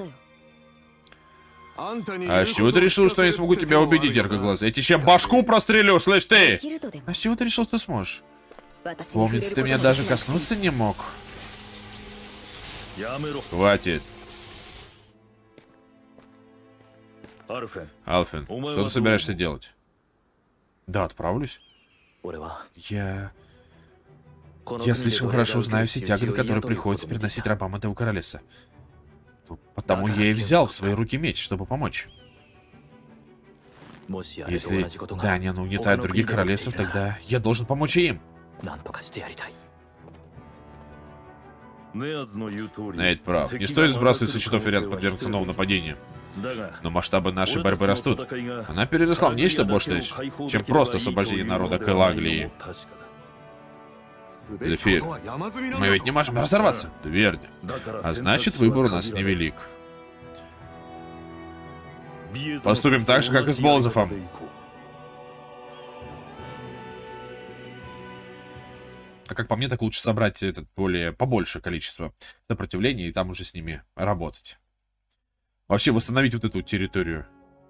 А с чего ты решил, что я не смогу тебя убедить, яркоглазый? Я тебе сейчас башку прострелю, слышь ты! А с чего ты решил, что сможешь? Помнится, ты меня даже коснуться не мог. Хватит. Алфин, что ты собираешься делать? Да, отправлюсь. Я слишком хорошо знаю все тяготы, которые приходится переносить рабам этого королевства. Потому я и взял в свои руки меч, чтобы помочь. Если Дания угнетает других королевств, тогда я должен помочь и им. Нейт прав. Не стоит сбрасывать со счетов и ряд подвергнуться новому нападению. Но масштабы нашей борьбы растут. Она переросла в нечто большее, чем просто освобождение народа Калаглии. Зефир, мы ведь не можем разорваться. Верно. А значит, выбор у нас невелик. Поступим так же, как и с Болзофом. А как по мне, так лучше собрать побольше количество сопротивлений и там уже с ними работать. Вообще восстановить вот эту территорию.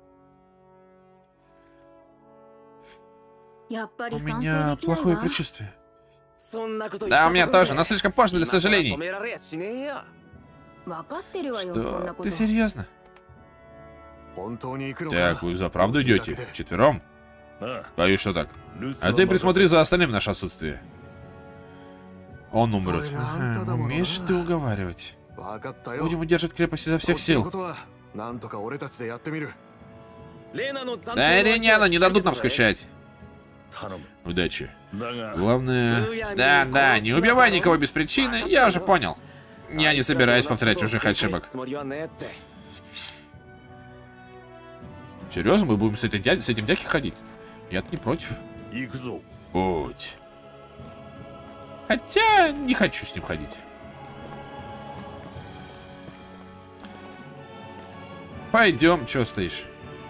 У меня плохое предчувствие. Да, у меня тоже, но слишком поздно для сожалений. Что? Ты серьезно? Так, вы за правду идете? Четвером? Боюсь, что так. А ты присмотри за остальным в наше отсутствие. Он умрет. Ага, умеешь ты уговаривать. Будем удерживать крепость изо всех сил. Да, Ириняна, не дадут нам скучать. Удачи. Главное... Да, не убивай никого без причины, я уже понял. Я не собираюсь повторять чужих ошибок. Серьезно, мы будем с этим дядькой ходить? Я-то не против. Будь. Хотя не хочу с ним ходить. Пойдем, чё стоишь?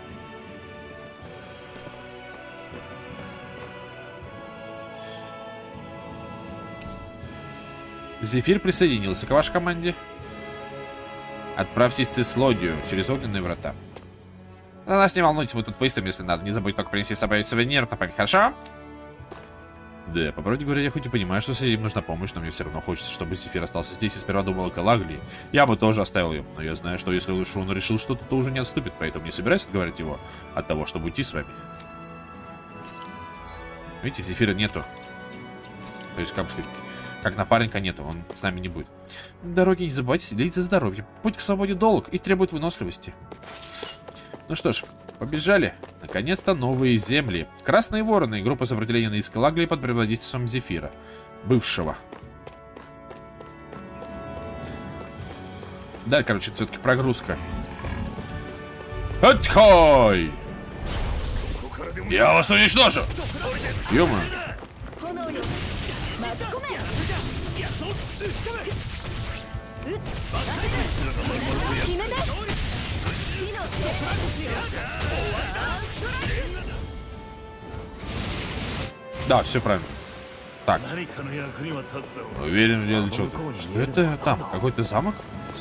Зефир присоединился к вашей команде. Отправьтесь в Цислодию через огненные врата. На нас не волнуйтесь, мы тут выставим, если надо. Не забудь только принести с собой сувенир на память, хорошо? Да, по правде говоря, я хоть и понимаю, что им нужна помощь, но мне все равно хочется, чтобы Зефир остался здесь, и сперва думал о Калаглии. Я бы тоже оставил ее, но я знаю, что если уж он решил что-то, то уже не отступит, поэтому не собираюсь отговорить его от того, чтобы уйти с вами. Видите, Зефира нету. То есть, как сказать, как напарника нету, он с нами не будет. В дороге не забывайте следить за здоровьем. Путь к свободе долг и требует выносливости. Ну что ж, побежали. Наконец-то новые земли. Красные вороны. Группа сопротивления на Калаглии под предводительством Зефира. Бывшего. Да, короче, это все-таки прогрузка. Отхой! Я вас уничтожу! Ё-моё. Да, все правильно. Так. Уверен, делали что-то. Что это там? Какой-то замок?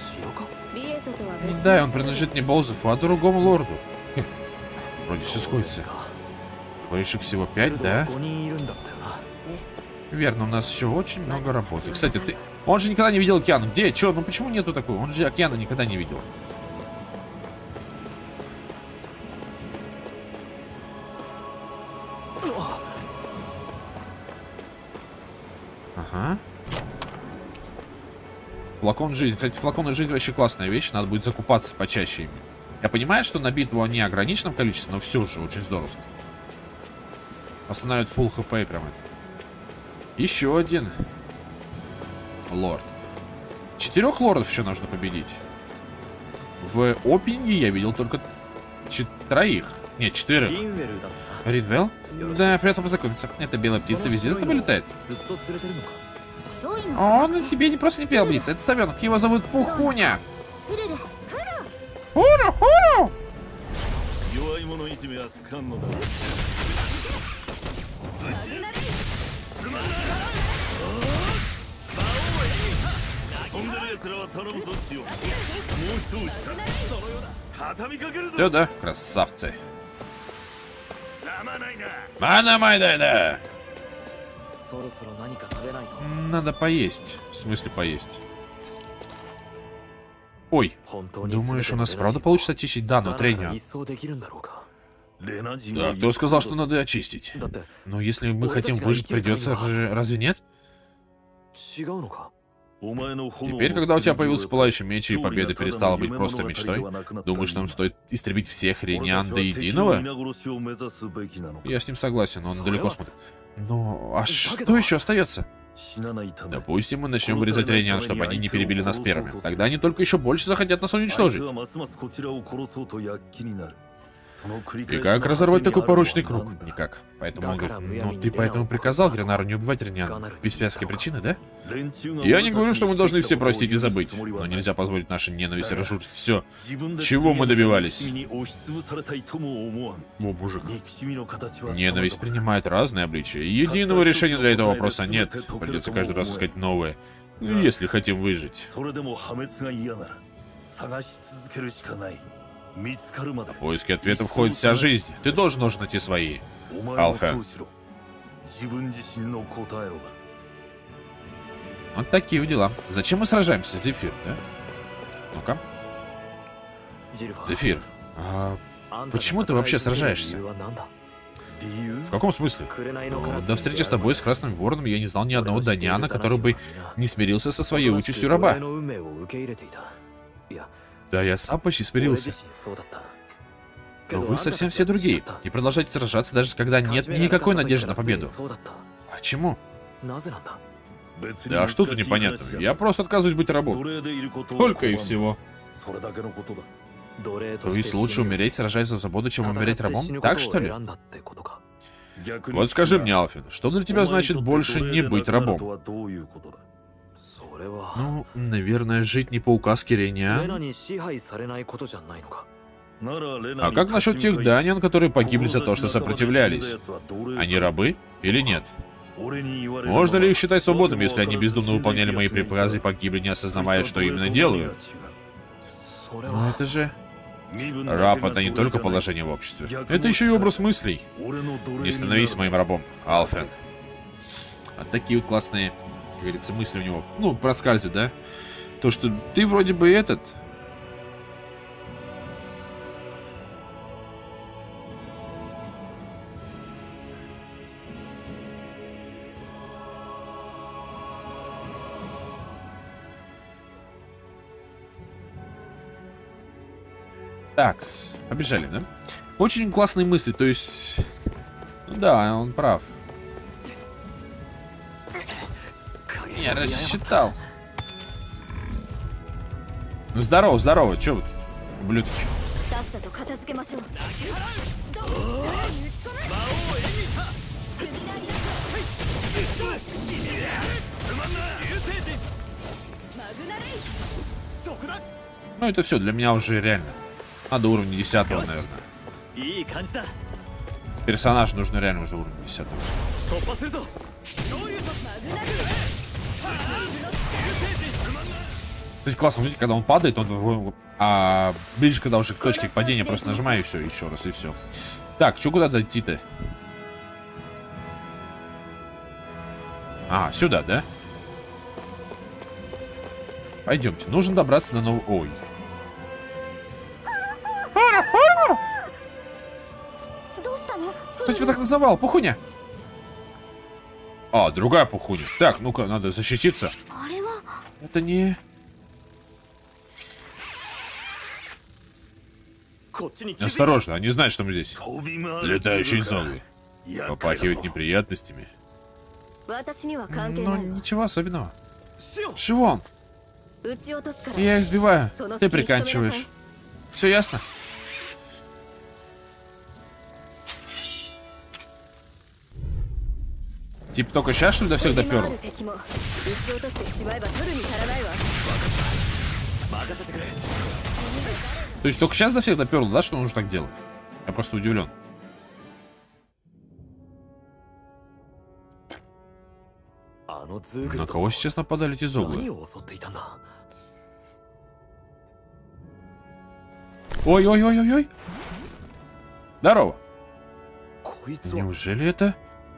Да, он принадлежит не Болзофу, а другому лорду. Вроде все сходится. Вышек всего 5, да? Верно, у нас еще очень много работы. Кстати, он же никогда не видел океан. Где? Че? Ну почему нету такого? Он же океана никогда не видел. Ага. Флакон жизни. Кстати, флаконы жизни вообще классная вещь. Надо будет закупаться почаще ими. Я понимаю, что на битву они ограниченном количестве, но все же очень здорово. Восстанавливает full хп прям это. Еще один лорд. 4 лордов еще нужно победить. В опенинге я видел только 3. Нет, 4. Ринвелл? Да, приятно познакомиться. Это белая птица везде за тобой летает. Он тебе просто не белая птица, это совенок. Его зовут Пухуня. Хуру! Сюда, красавцы. Надо поесть. В смысле поесть? Ой, думаешь, у нас правда получится очистить данную трению? Да, кто сказал, что надо очистить? Но если мы хотим выжить, придется же... Разве нет? Теперь, когда у тебя появился пылающий меч, и победа перестала быть просто мечтой, думаешь, нам стоит истребить всех Ринян до единого? Я с ним согласен, он далеко смотрит. Но, а что еще остается? Допустим, мы начнем вырезать рейнян, чтобы они не перебили нас первыми. Тогда они только еще больше захотят нас уничтожить. И как разорвать такой порочный круг? Никак. Поэтому он говорит, ну ты поэтому приказал Гренару не убивать рейнян. Без вязки причины, да? Я не говорю, что мы должны все простить и забыть. Но нельзя позволить нашей ненависти разрушить все, чего мы добивались. О, мужик. Ненависть принимает разные обличия. Единого решения для этого вопроса нет. Придется каждый раз искать новое. Если хотим выжить. На поиски ответов входит вся жизнь. Ты должен найти свои. Алфен. Вот такие дела. Зачем мы сражаемся, Зефир, да? Ну-ка. Зефир, почему ты вообще сражаешься? В каком смысле? До встречи с тобой, с Красным Вороном, я не знал ни одного Даниана, который бы не смирился со своей участью раба. Да, я сам почти смирился. Но вы совсем все другие. И продолжаете сражаться, даже когда нет никакой надежды на победу. Почему? Да что тут непонятного? Я просто отказываюсь быть рабом. Только и всего. То есть лучше умереть, сражаясь за свободу, чем умереть рабом? Так что ли? Вот скажи мне, Алфен, что для тебя значит больше не быть рабом? Ну, наверное, жить не по указке Рейнян. А как насчет тех Даниан, которые погибли за то, что сопротивлялись? Они рабы или нет? Можно ли их считать свободными, если они бездумно выполняли мои приказы и погибли, не осознавая, что именно делают? Но это же... Раб — это не только положение в обществе. Это еще и образ мыслей. Не становись моим рабом, Алфен. А такие вот классные, как говорится, мысли у него. Ну, проскальзывают, да? То, что ты вроде бы этот... Такс, побежали, да? Очень классные мысли, то есть... Ну да, он прав. Я рассчитал. Ну здорово, здорово, чё вы тут, ублюдки? Ну это все, для меня уже реально. Надо уровня 10, наверное. Персонаж нужно реально уже уровень 10. Кстати, классно, видите, когда он падает, он... А ближе, когда уже к точке падения, просто нажимаю и все, еще раз, и все. Так, что куда дойти-то? А, сюда, да? Пойдемте. Нужно добраться до нового... Ой. Что тебя так называл? Пухуня? А, другая Пухуня. Так, ну-ка, надо защититься. Это не... Осторожно, они знают, что мы здесь. Летающие зомби. Попахивают неприятностями. Но ничего особенного. Шивон! Я их сбиваю. Ты приканчиваешь. Все ясно? Типа только сейчас, что ли, до всех доперл? То есть только сейчас до всех доперл, да, что он уже так делает? Я просто удивлен. На кого сейчас нападали эти зоглы? Ой-ой-ой-ой-ой! Здорово! Неужели это...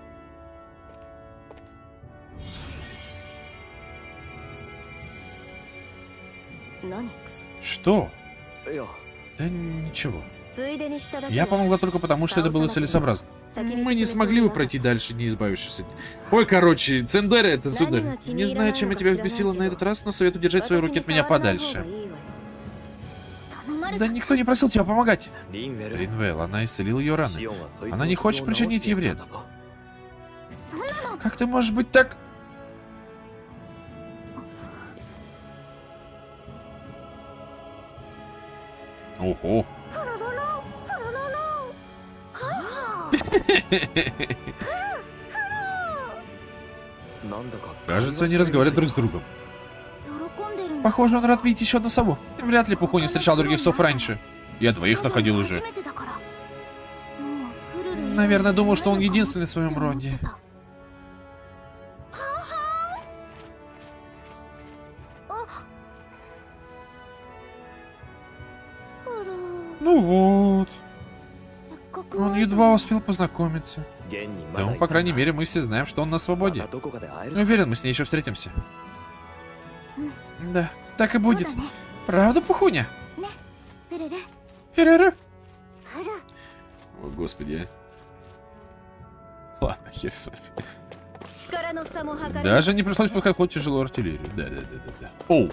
Что? Да ничего. Я помогла только потому, что это было целесообразно. Мы не смогли бы пройти дальше, не избавившись от... Ой, короче, Цендере, это Цендере. Не знаю, чем я тебя взбесила на этот раз, но советую держать свои руки от меня подальше. Да никто не просил тебя помогать. Ринвейл, она исцелила ее раны. Она не хочет причинить ей вред. Как ты можешь быть так... Ого. Кажется, они разговаривают друг с другом. Похоже, он рад видеть еще одну сову. Вряд ли Пухуни встречал других сов раньше. Я двоих находил уже. Наверное, думал, что он единственный в своем роде. Ну вот. Он едва успел познакомиться. Да, по крайней мере, мы все знаем, что он на свободе. Уверен, мы с ней еще встретимся. Да, так и будет. Правда, Пухуня? О, господи. Ладно, хер с вами. Даже не пришлось пускать хоть тяжелую артиллерию. Да. Оу.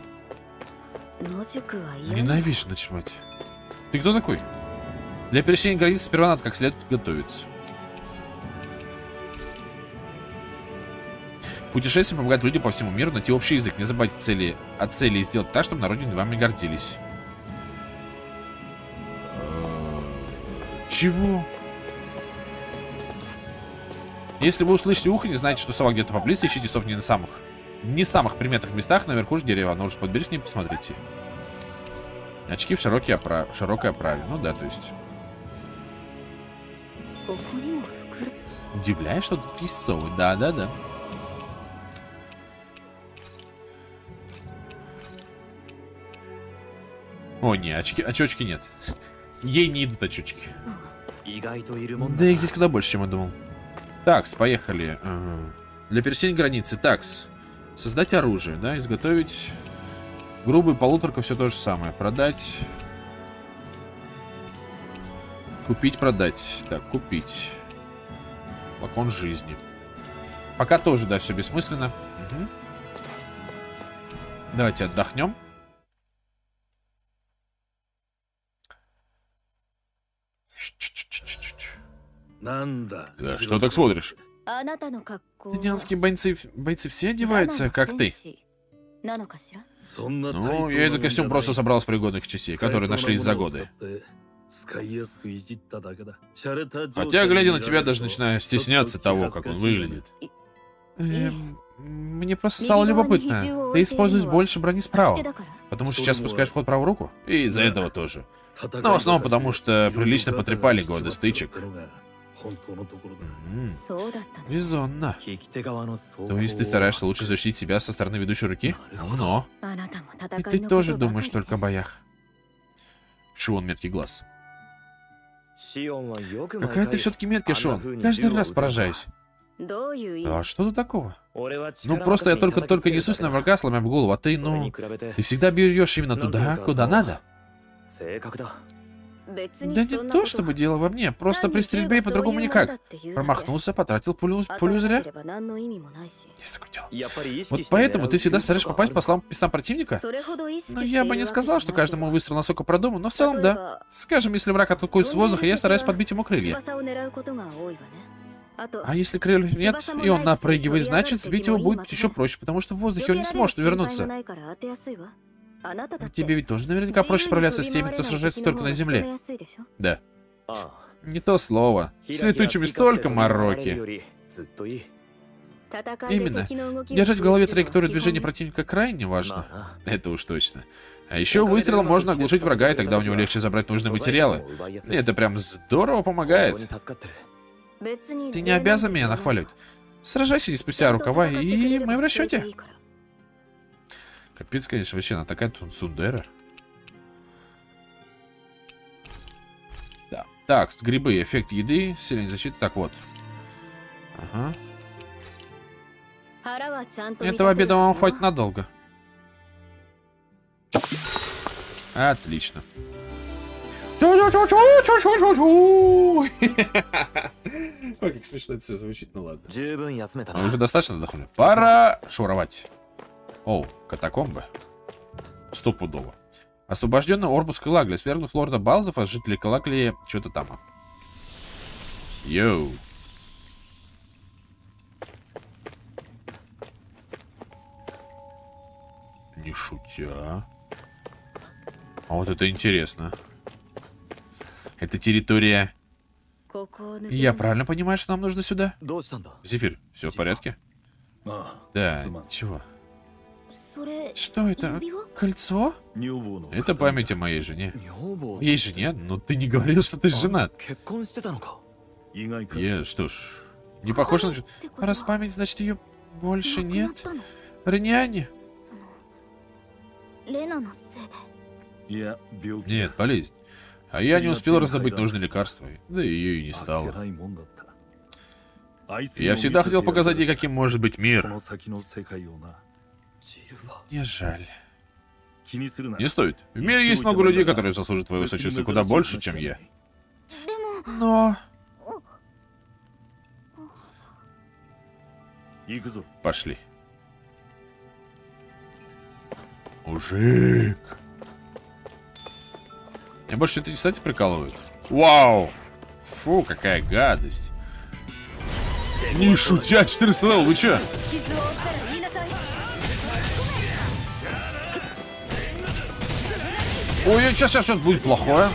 Ненавижу ночевать. Ты кто такой? Для пересечения границ сперва надо как следует подготовиться. Путешествие помогает людям по всему миру найти общий язык. Не забывайте о цели и сделать так, чтобы на родине вами гордились. Чего? Если вы услышите ухо, не знаете, что сова где-то поблизости, ищите сов не на самых приметных местах, наверху же дерева. Но уж подберись к ней, посмотрите. Очки в широкой оправе. Ну да, то есть. Удивляюсь, что тут есть совы. Да. О, не, очечки нет. Ей не идут очечки. Да их здесь куда больше, чем я думал. Такс, поехали. Для пересечения границы. Такс. Создать оружие, да, изготовить. Грубый, полуторка, все то же самое. Продать. Купить, продать. Так, купить. Флакон жизни. Пока тоже, да, все бессмысленно. Угу. Давайте отдохнем. Да, что так смотришь? Тидианские бойцы все одеваются, как ты? Ну, я этот костюм просто собрал с пригодных частей, которые нашлись за годы. Хотя, глядя на тебя, даже начинаю стесняться того, как он выглядит. Мне просто стало любопытно. Ты используешь больше брони справа, потому что сейчас спускаешь в ход правую руку? И из-за этого тоже. Но в основном потому, что прилично потрепали годы стычек. Резонно. То есть ты стараешься лучше защитить себя со стороны ведущей руки? Но. И ты тоже думаешь только о боях. Шион, меткий глаз. Какая ты все-таки меткий, Шион. Каждый раз поражаюсь. А что тут такого? Ну, просто я только несусь на врага, сломя голову, а ты, ты всегда бьешь именно туда, куда надо. Да не то, чтобы дело во мне, просто при стрельбе по-другому никак. Промахнулся, потратил пулю зря. Есть такое дело. Вот поэтому ты всегда стараешься попасть по слабым местам противника? Ну, я бы не сказал, что каждому выстрел настолько продуман, но в целом да. Скажем, если враг атакует с воздуха, я стараюсь подбить ему крылья. А если крыльев нет, и он напрыгивает, значит, сбить его будет еще проще, потому что в воздухе он не сможет вернуться. Тебе ведь тоже наверняка проще справляться с теми, кто сражается только на земле. Да. Не то слово. С летучими столько мороки. Именно. Держать в голове траекторию движения противника крайне важно. Это уж точно. А еще выстрелом можно оглушить врага, и тогда у него легче забрать нужные материалы. И это прям здорово помогает. Ты не обязан меня нахваливать. Сражайся не спустя рукава, и мы в расчете. Капец, конечно, вообще, она такая цундера. Да. Так, грибы, эффект еды, силение защиты. Так, вот. Ага. Этого обеда вам хватит надолго. Отлично. Ой, как смешно это все звучит, ну ладно. Мы уже достаточно отдохнули. Пора шуровать. Оу, катакомбы. Стопудово. Освобожденный Орбус Калагли, свергнув лорда Балзов, а жители Калагли что-то там. Йоу. Не шутя. А вот это интересно. Это территория... Я правильно понимаю, что нам нужно сюда? Зефир, все в порядке? Да, чего? Что это? Кольцо? Это память о моей жене. Ей жене? Но ты не говорил, что ты женат. Я, что ж, не похож на... Раз память, значит, ее больше нет? Рняне? Нет, болезнь. А я не успел раздобыть нужные лекарства. Да и ее и не стало. Я всегда хотел показать ей, каким может быть мир. Мне жаль. Не стоит. В мире есть много людей, которые заслужат твоего сочувствия куда больше, чем я. Но... Пошли. Мужик. Меня больше эти, кстати, прикалывают. Вау! Фу, какая гадость. Не шутя, 400 левел, вы чё? Ой, сейчас что-то будет плохое.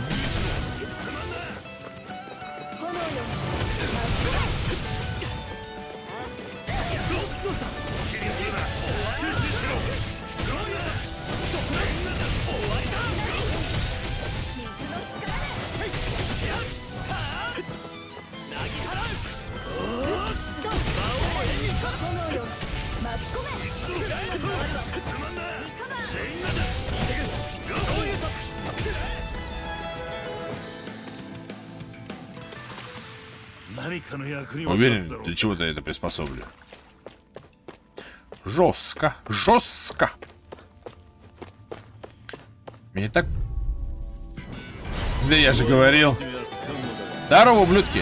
Уверен, для чего-то это приспособлю. Жестко, жестко. Мне так... Да я же говорил. Здорово, ублюдки.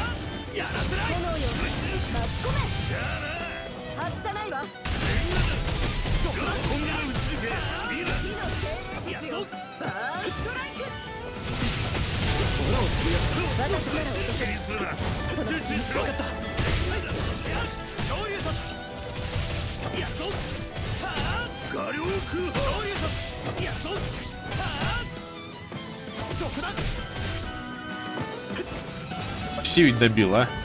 Почти ведь добил, а?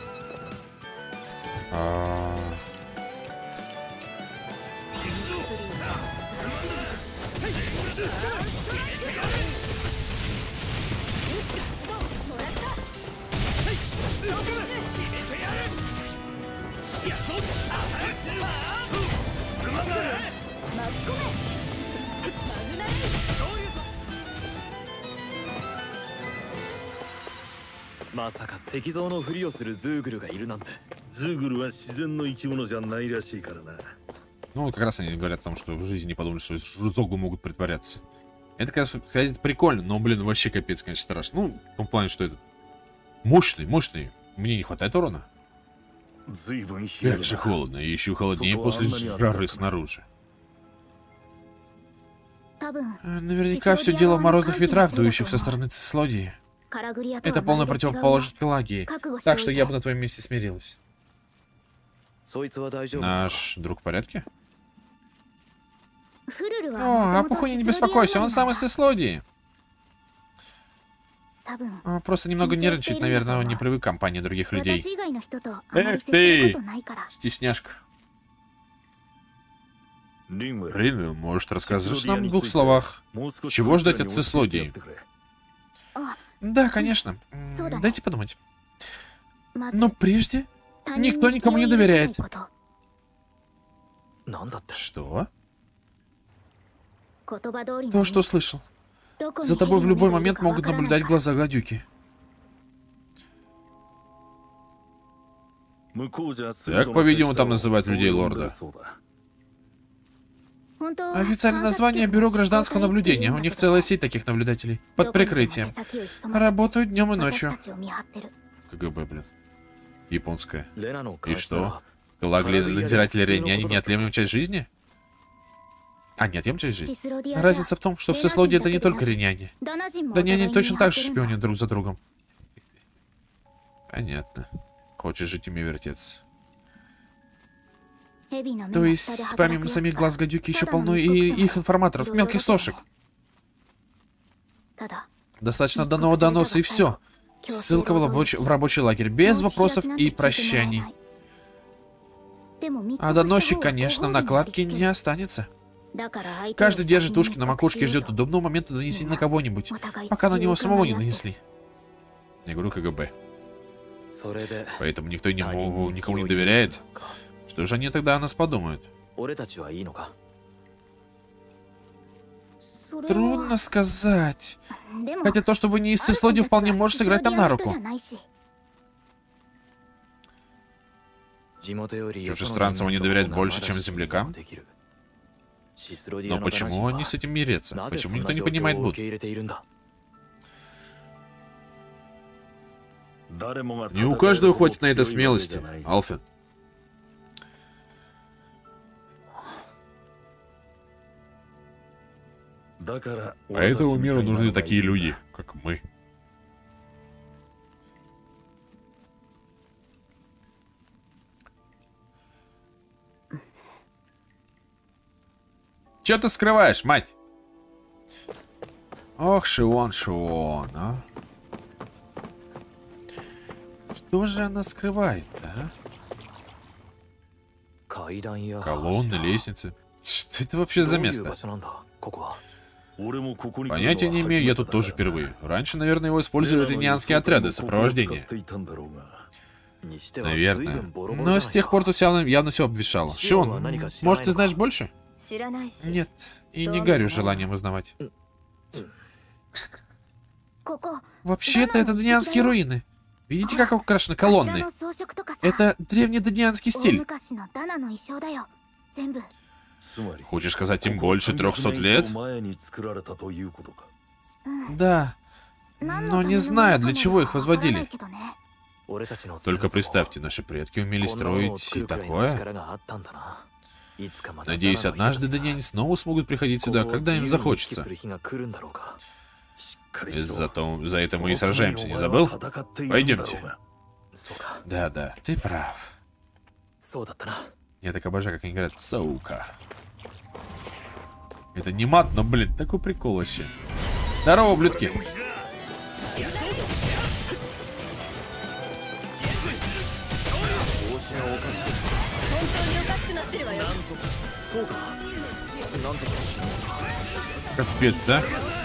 Ну, как раз они говорят о том, что в жизни не подумали, что Зугру могут притворяться. Это, конечно, прикольно, но, блин, вообще капец, конечно, страшно. Ну, в том плане, что это мощный, мощный. Мне не хватает урона. Как же холодно, и еще холоднее после жары снаружи. Наверняка все дело в морозных ветрах, дующих со стороны Цислодии. Это полная противоположность Калагии, так что я бы на твоем месте смирилась. Наш друг в порядке? О, о Пухуне не беспокойся, он сам из Цислодии. Просто немного нервничает, наверное, он не привык к компании других людей. Эх ты, стесняшка. Ринвилл, может, расскажешь нам в двух словах, чего ждать от Цислодии? Да, конечно. Дайте подумать. Но прежде никто никому не доверяет. Что? То, что слышал. За тобой в любой момент могут наблюдать глаза гадюки. Так, по-видимому, там называют людей лорда. Официальное название — Бюро гражданского наблюдения. У них целая сеть таких наблюдателей. Под прикрытием. Работают днем и ночью. КГБ, блин. Японская. И что? Калагли надзиратели Рейни, они неотъемлемая часть жизни? А, неотъемлемая часть жизни? Разница в том, что в Цислодии это не только рейняне. Даняне точно так же шпионят друг за другом. Понятно. Хочешь жить, уме вертеться. То есть, помимо самих глаз гадюки, еще полно и их информаторов, мелких сошек. Достаточно данного доноса и все. Ссылка в рабочий лагерь. Без вопросов и прощаний. А доносчик, конечно, в накладке не останется. Каждый держит ушки на макушке и ждет удобного момента донесения на кого-нибудь, пока на него самого не нанесли. Я говорю КГБ. Поэтому никто никому не доверяет. Что же они тогда о нас подумают? Трудно сказать. Хотя то, что вы не из сословия, вполне может сыграть там на руку. Чужестранцам они доверяют больше, чем землякам. Но почему они с этим мирятся? Почему никто не понимает Буд? Не у каждого хватит на это смелости, Алфин. Поэтому миру нужны такие люди, как мы. Че ты скрываешь, мать? Ох, Шион, а? Что же она скрывает, а? Колонны, лестницы. Что это вообще за место? Понятия не имею, я тут тоже впервые. Раньше, наверное, его использовали ренианские отряды сопровождения. Наверное. Но с тех пор тут явно все обвешало. Шион, может, ты знаешь больше? Нет, и не горю желанием узнавать. Вообще-то это данианские руины. Видите, как украшены колонны? Это древний данианский стиль. Хочешь сказать, им больше 300 лет? Да. Но не знаю, для чего их возводили. Только представьте, наши предки умели строить и такое. Надеюсь, однажды даниане снова смогут приходить сюда, когда им захочется. За это мы и сражаемся, не забыл? Пойдемте. Да, ты прав. Я так обожаю, как они говорят «саука». Это не мат, но, блин, такой прикол вообще. Здорово, ублюдки. Капец, а?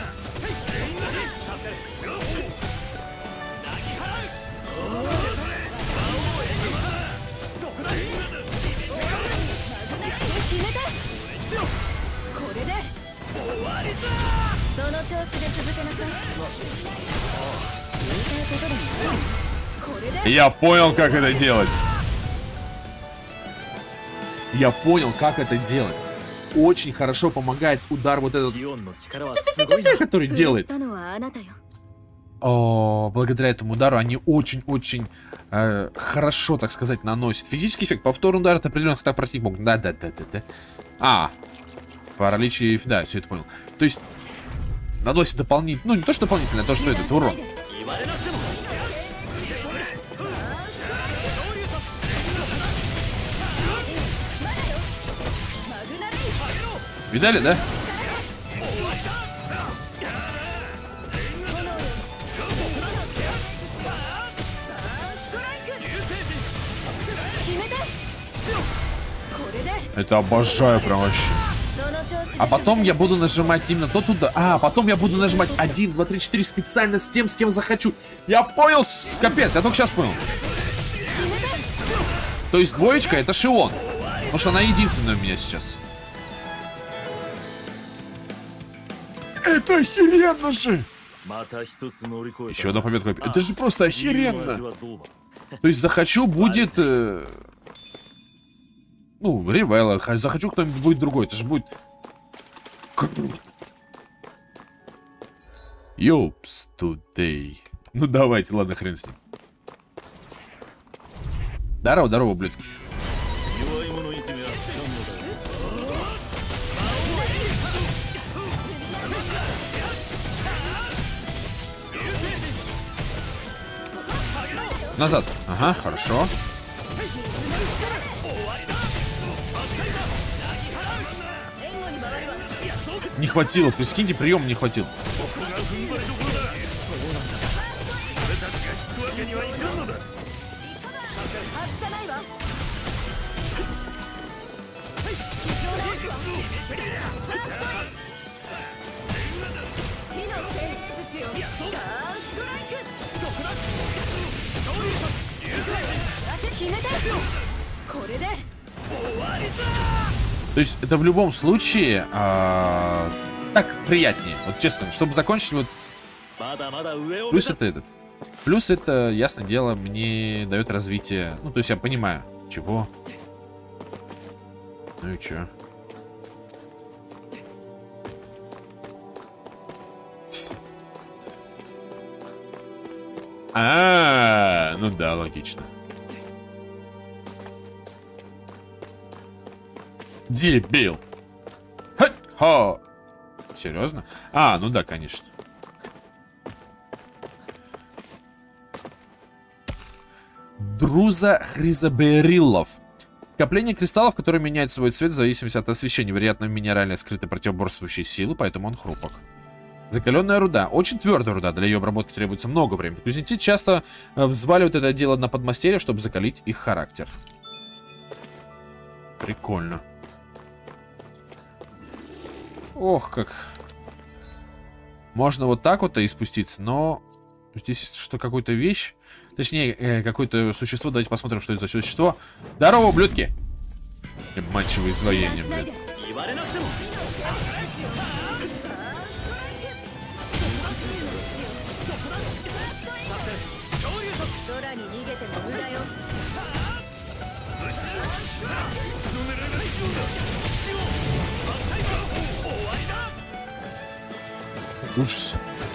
Я понял, как это делать. Я понял, как это делать. Очень хорошо помогает удар вот этот, который делает. О, благодаря этому удару они очень-очень хорошо, так сказать, наносят. Физический эффект. Повторный удар от определенных атак противник могут. Да. Паралич и... Да, все это понял. То есть, наносит дополнительно... Ну, не то, что дополнительно, а то, что этот урон. Видали, да? Это обожаю прям вообще. А потом я буду нажимать именно то туда. А потом я буду нажимать 1, 2, 3, 4 специально с тем, с кем захочу. Я понял, капец, я только сейчас понял. То есть двоечка это Шион. Потому что она единственная у меня сейчас. Это охеренно же! Еще одна победа. Это же просто охеренно! То есть захочу будет... ну, Ривелла. Захочу кто-нибудь будет другой. Это же будет... Круто. Ёпс, тудей. Ну давайте, ладно, хрен с ним. Здорово, ублюдки. Назад. Ага, хорошо. Не хватило, прикиньте, прием не хватил. То есть это в любом случае так приятнее. Вот честно, чтобы закончить вот... Плюс это, ясное дело, мне дает развитие. Ну, то есть я понимаю. Чего? Ну и чё? Ну да, логично. Дебил. Ха. Серьезно? Ну да, конечно. Друза хризобериллов. Скопление кристаллов, которые меняют свой цвет в зависимости от освещения. Вероятно, минеральная скрытой противоборствующей силы, поэтому он хрупок. Закаленная руда. Очень твердая руда. Для ее обработки требуется много времени. Кузнецы часто взваливают это дело на подмастерьев, чтобы закалить их характер. Прикольно. Ох, как. Можно вот так вот и спуститься, но здесь что, какую-то вещь. Точнее, какое-то существо. Давайте посмотрим, что это за существо. Здорово, ублюдки! Обманчивое изваяние, блин. Ужас.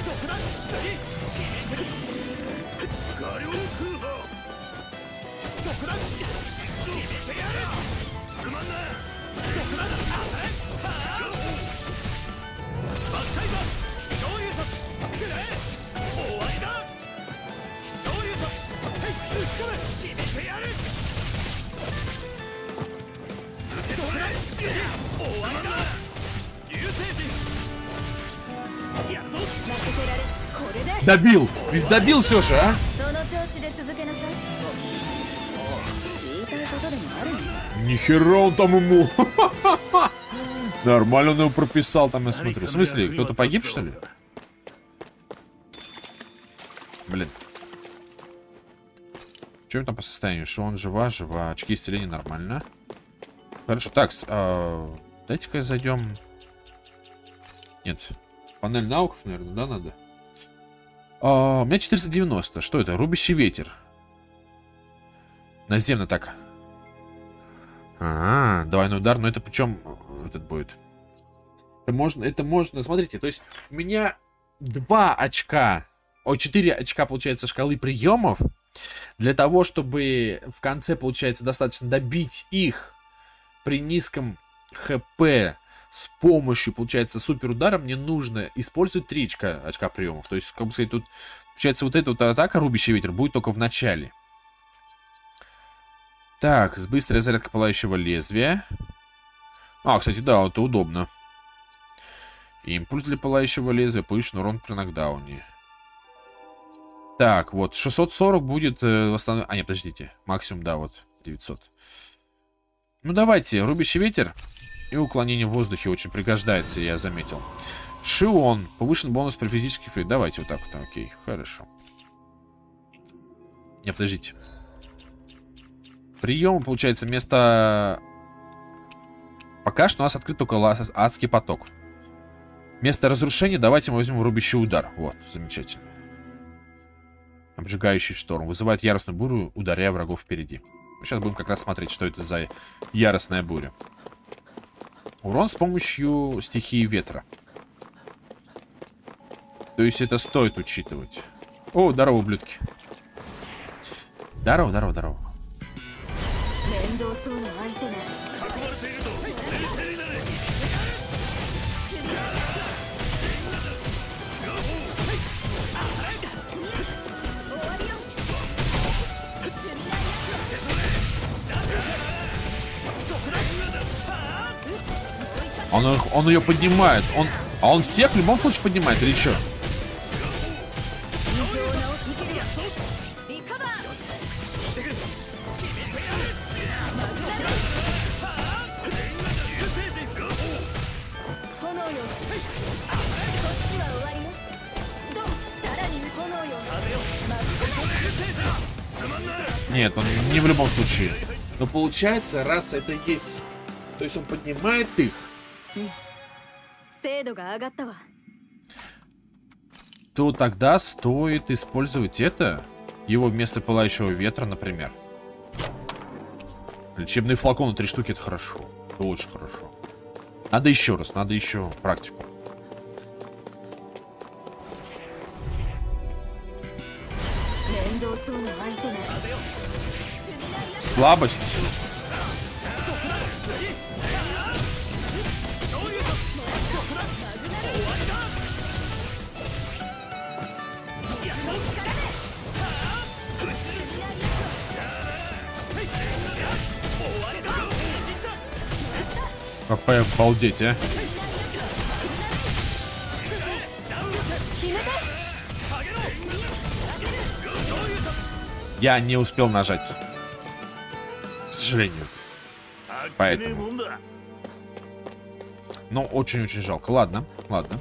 Добил! Ведь добил все же, а? Нихера он там ему. Нормально он его прописал там, я смотрю. В смысле, кто-то погиб, что ли? Блин. Что там по состоянию? Что он жива? Очки исцеления нормально. Хорошо, так, дайте-ка зайдем. Нет. Панель навыков, наверное, да, надо? У меня 490. Что это? Рубящий ветер. Наземно так. Двойной удар, но это причем этот будет. Это можно, смотрите, то есть у меня 2 очка, 4 очка, получается, шкалы приемов. Для того, чтобы в конце, получается, достаточно добить их при низком ХП с помощью, получается, супер удара, мне нужно использовать 3 очка приемов. То есть, как бы сказать, тут, получается, вот эта вот атака рубящий ветер будет только в начале. Так, быстрая зарядка пылающего лезвия. Кстати, да, это удобно. Импульс для пылающего лезвия, повышенный урон при нокдауне. Так, вот, 640 будет восстановление. Нет, подождите. Максимум, да, вот, 900. Ну, давайте, рубящий ветер и уклонение в воздухе очень пригождается, я заметил. Шион, повышен бонус при физических фрей. Давайте вот так вот, окей, хорошо. Нет, подождите. Прием, получается, вместо... Пока что у нас открыт только адский поток. Вместо разрушения давайте мы возьмем рубящий удар. Вот, замечательно. Обжигающий шторм. Вызывает яростную бурю, ударяя врагов впереди. Сейчас будем как раз смотреть, что это за яростная буря. Урон с помощью стихии ветра. То есть это стоит учитывать. О, здорово, ублюдки. Здорово, здорово, здорово. Он ее поднимает. Он всех в любом случае поднимает, или что? Нет, он не в любом случае. Но получается, раз это есть, то есть он поднимает их, то тогда стоит использовать это, его вместо пылающего ветра, например. Лечебные флаконы 3 штуки, это хорошо. Это очень хорошо. Надо еще раз, надо еще практику. Слабость. Какая обалдеть, а? Я не успел нажать. К сожалению. Поэтому. Ну, очень-очень жалко. Ладно, ладно.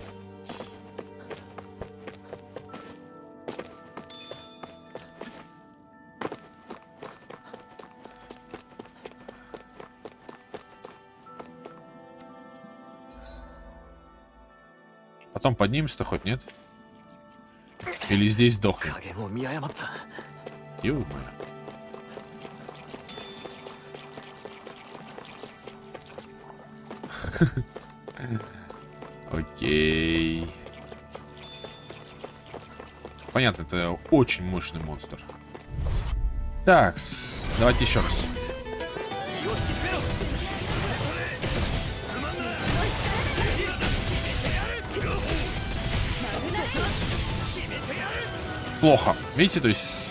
Потом поднимемся-то хоть, нет? Или здесь сдохнем? Ё-моё. Окей. Понятно, это очень мощный монстр. Так, давайте еще раз. Плохо. Видите, то есть...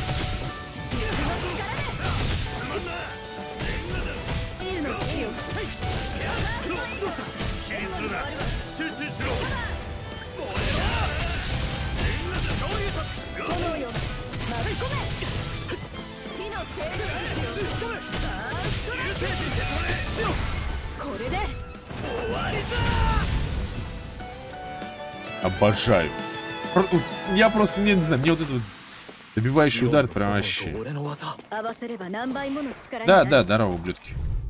Обожаю. Я просто, не знаю, мне вот этот добивающий удар прям вообще. Да, да, здорово, ублюдки.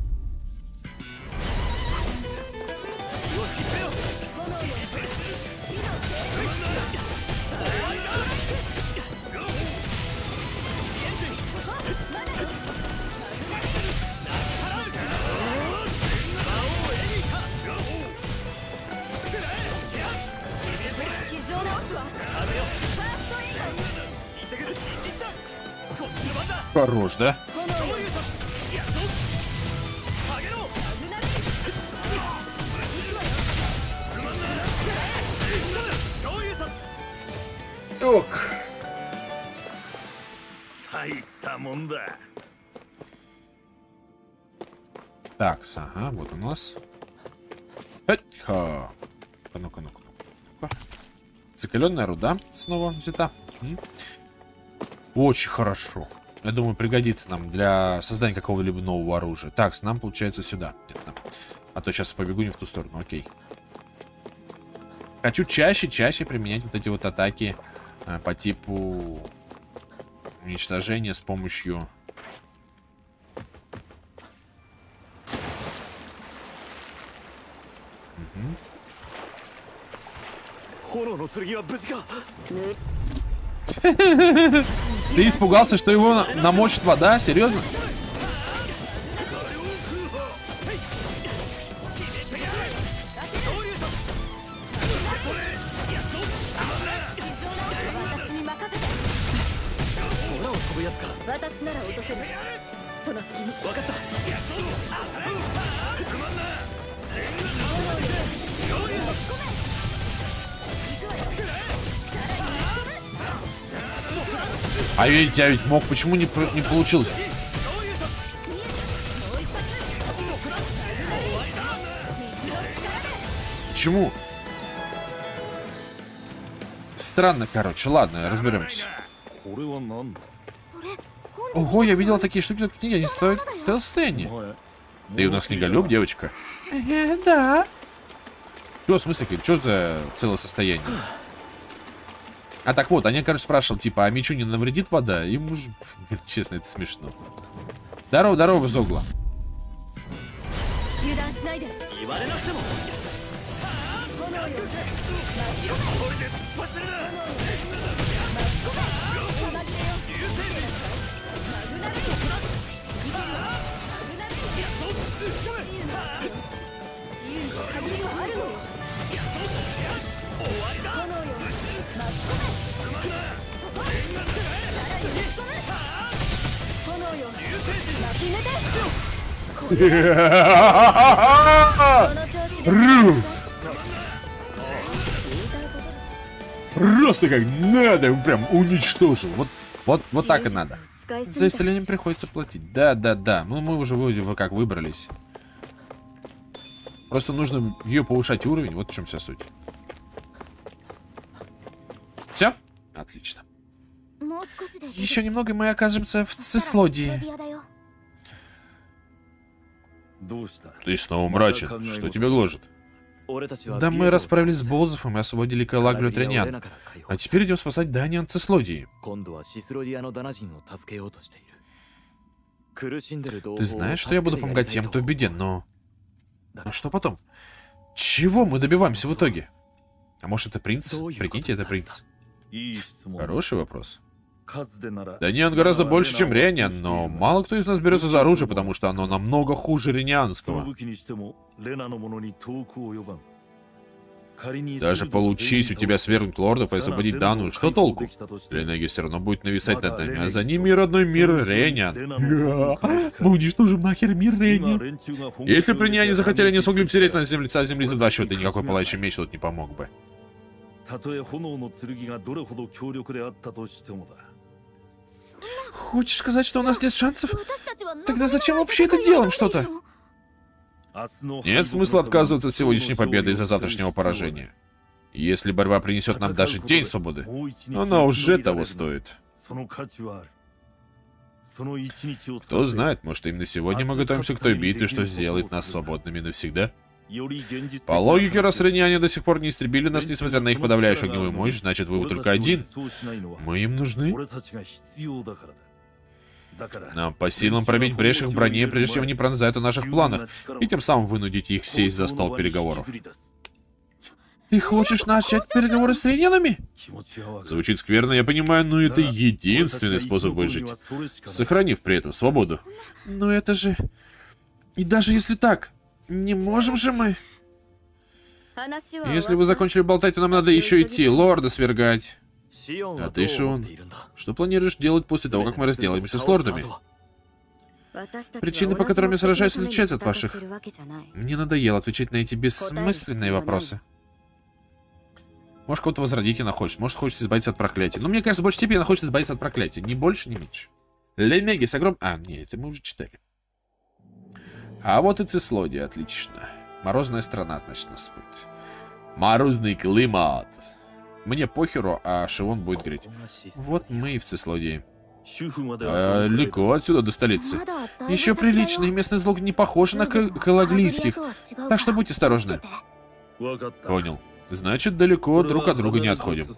Хорош, да? Ок. Так, ага, вот у нас. Ну-ка, ну-ка, ну-ка. Закаленная руда снова взята. Очень хорошо. Я думаю, пригодится нам для создания какого-либо нового оружия. Так, нам получается сюда. А то сейчас побегу не в ту сторону. Окей. Хочу чаще применять вот эти вот атаки по типу уничтожения с помощью... Ты испугался, что его намочит вода? Серьезно? А ведь я мог, почему не получилось? Почему? Странно, короче. Ладно, разберемся. Ого, я видел такие штуки в книге, они стоят в состоянии. Ты у нас книголюб, девочка? Да. Что, в смысле, что за целое состояние? А так вот, они, короче, спрашивал, типа, а мечу не навредит вода? И муж... Честно, это смешно. Здорово, здорово, Зогла. Просто как надо, прям уничтожил. Вот так и надо. За исцелением приходится платить. Да. Ну мы уже как выбрались. Просто нужно ее повышать уровень. Вот в чем вся суть. Все? Отлично. Еще немного, и мы окажемся в Цислодии. Ты снова мрачен. Что тебя гложет? Да мы расправились с Болзовым и освободили Калагрию от Рейнян. А теперь идем спасать Даниан Цислодии. Ты знаешь, что я буду помогать тем, кто в беде, но... Но что потом? Чего мы добиваемся в итоге? А может, это принц? Прикиньте, это принц. Хороший вопрос. Даниан гораздо больше, чем Рейнян, но мало кто из нас берется за оружие, потому что оно намного хуже рейнянского. Даже получись у тебя свергнуть лордов и освободить Дану, что толку? Рейнеги все равно будет нависать над нами, а за ними родной мир Рейнян. Мы уничтожим нахер мир Рейнян. Если бы рейняне захотели, не смогли бы стереть на земле лица земли за 2 счета, и никакой пылающий меч тут не помог бы. Хочешь сказать, что у нас нет шансов? Тогда зачем вообще это делаем что-то? Нет смысла отказываться от сегодняшней победы из-за завтрашнего поражения. Если борьба принесет нам даже день свободы, она уже того стоит. Кто знает, может именно сегодня мы готовимся к той битве, что сделает нас свободными навсегда? По логике, раз рейняне до сих пор не истребили нас, несмотря на их подавляющую огневую мощь, значит вывод только один. Мы им нужны. Нам по силам пробить брешь в броне, прежде чем они пронзают о наших планах, и тем самым вынудить их сесть за стол переговоров. Ты хочешь начать переговоры с рейнянами? Звучит скверно, я понимаю, но это единственный способ выжить, сохранив при этом свободу. Но это же... И даже если так... Не можем же мы. Если вы закончили болтать, то нам надо еще идти, лорда свергать. А ты, Шион, что планируешь делать после того, как мы разделаемся с лордами? Причины, по которым я сражаюсь, отличаются от ваших. Мне надоело отвечать на эти бессмысленные вопросы. Может, кого-то возродить она хочет, может, хочет избавиться от проклятия. Но мне кажется, в большей степени она хочет избавиться от проклятия. Ни больше, ни меньше. Лемеги с огромным... А, нет, это мы уже читали. А вот и Цислодия, отлично. Морозная страна, значит, нас будет. Морозный климат. Мне похеру, а Шион будет греть. Вот мы и в Цислодии. Далеко отсюда до столицы. Еще приличный, местный злог не похож на калаглийских. Так что будьте осторожны. Понял. Значит, далеко друг от друга не отходим.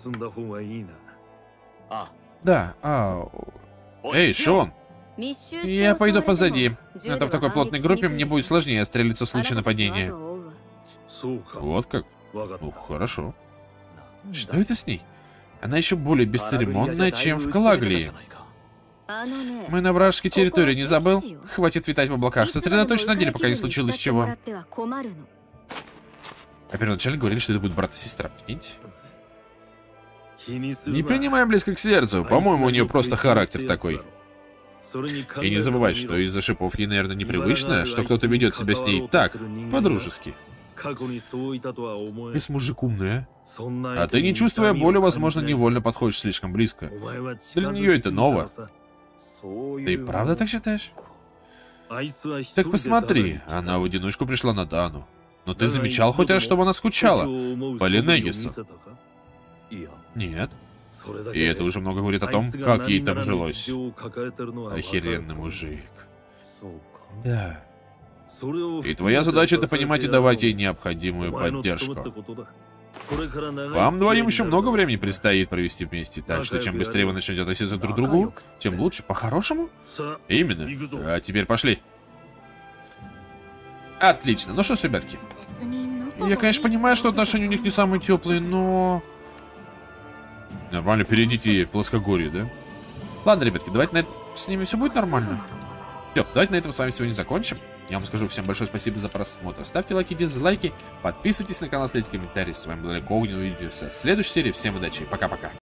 Да, Эй, Шион. Я пойду позади. Это в такой плотной группе мне будет сложнее отстрелиться в случае нападения. Вот как? Ну, хорошо. Что это с ней? Она еще более бесцеремонная, чем в Калаглии. Мы на вражеской территории, не забыл? Хватит витать в облаках. Сосредоточься на деле, пока не случилось чего. А первоначально говорили, что это будет брат и сестра, прикиньте. Не принимай близко к сердцу. По-моему, у нее просто характер такой. И не забывай, что из-за шипов ей, наверное, непривычно, что кто-то ведет себя с ней так, по-дружески. Весь мужик умный, а? А ты, не чувствуя боли, возможно, невольно подходишь слишком близко. Для нее это ново. Ты правда так считаешь? Так посмотри, она в одиночку пришла на Дану. Но ты замечал хоть раз, чтобы она скучала? По Линегису? Нет. И это уже много говорит о том, как ей там жилось. Охеренный мужик. Да. И твоя задача это понимать и давать ей необходимую поддержку. Вам двоим еще много времени предстоит провести вместе, так что чем быстрее вы начнете относиться друг к другу, тем лучше. По-хорошему? Именно. А теперь пошли. Отлично. Ну что ж, ребятки. Я, конечно, понимаю, что отношения у них не самые теплые, но... Нормально, перейдите плоскогорье, да? Ладно, ребятки, давайте с ними все будет нормально. Все, давайте на этом с вами сегодня закончим. Я вам скажу всем большое спасибо за просмотр. Ставьте лайки, дизлайки, подписывайтесь на канал, ставьте комментарии. С вами был Рекогни, увидимся в следующей серии. Всем удачи, пока-пока.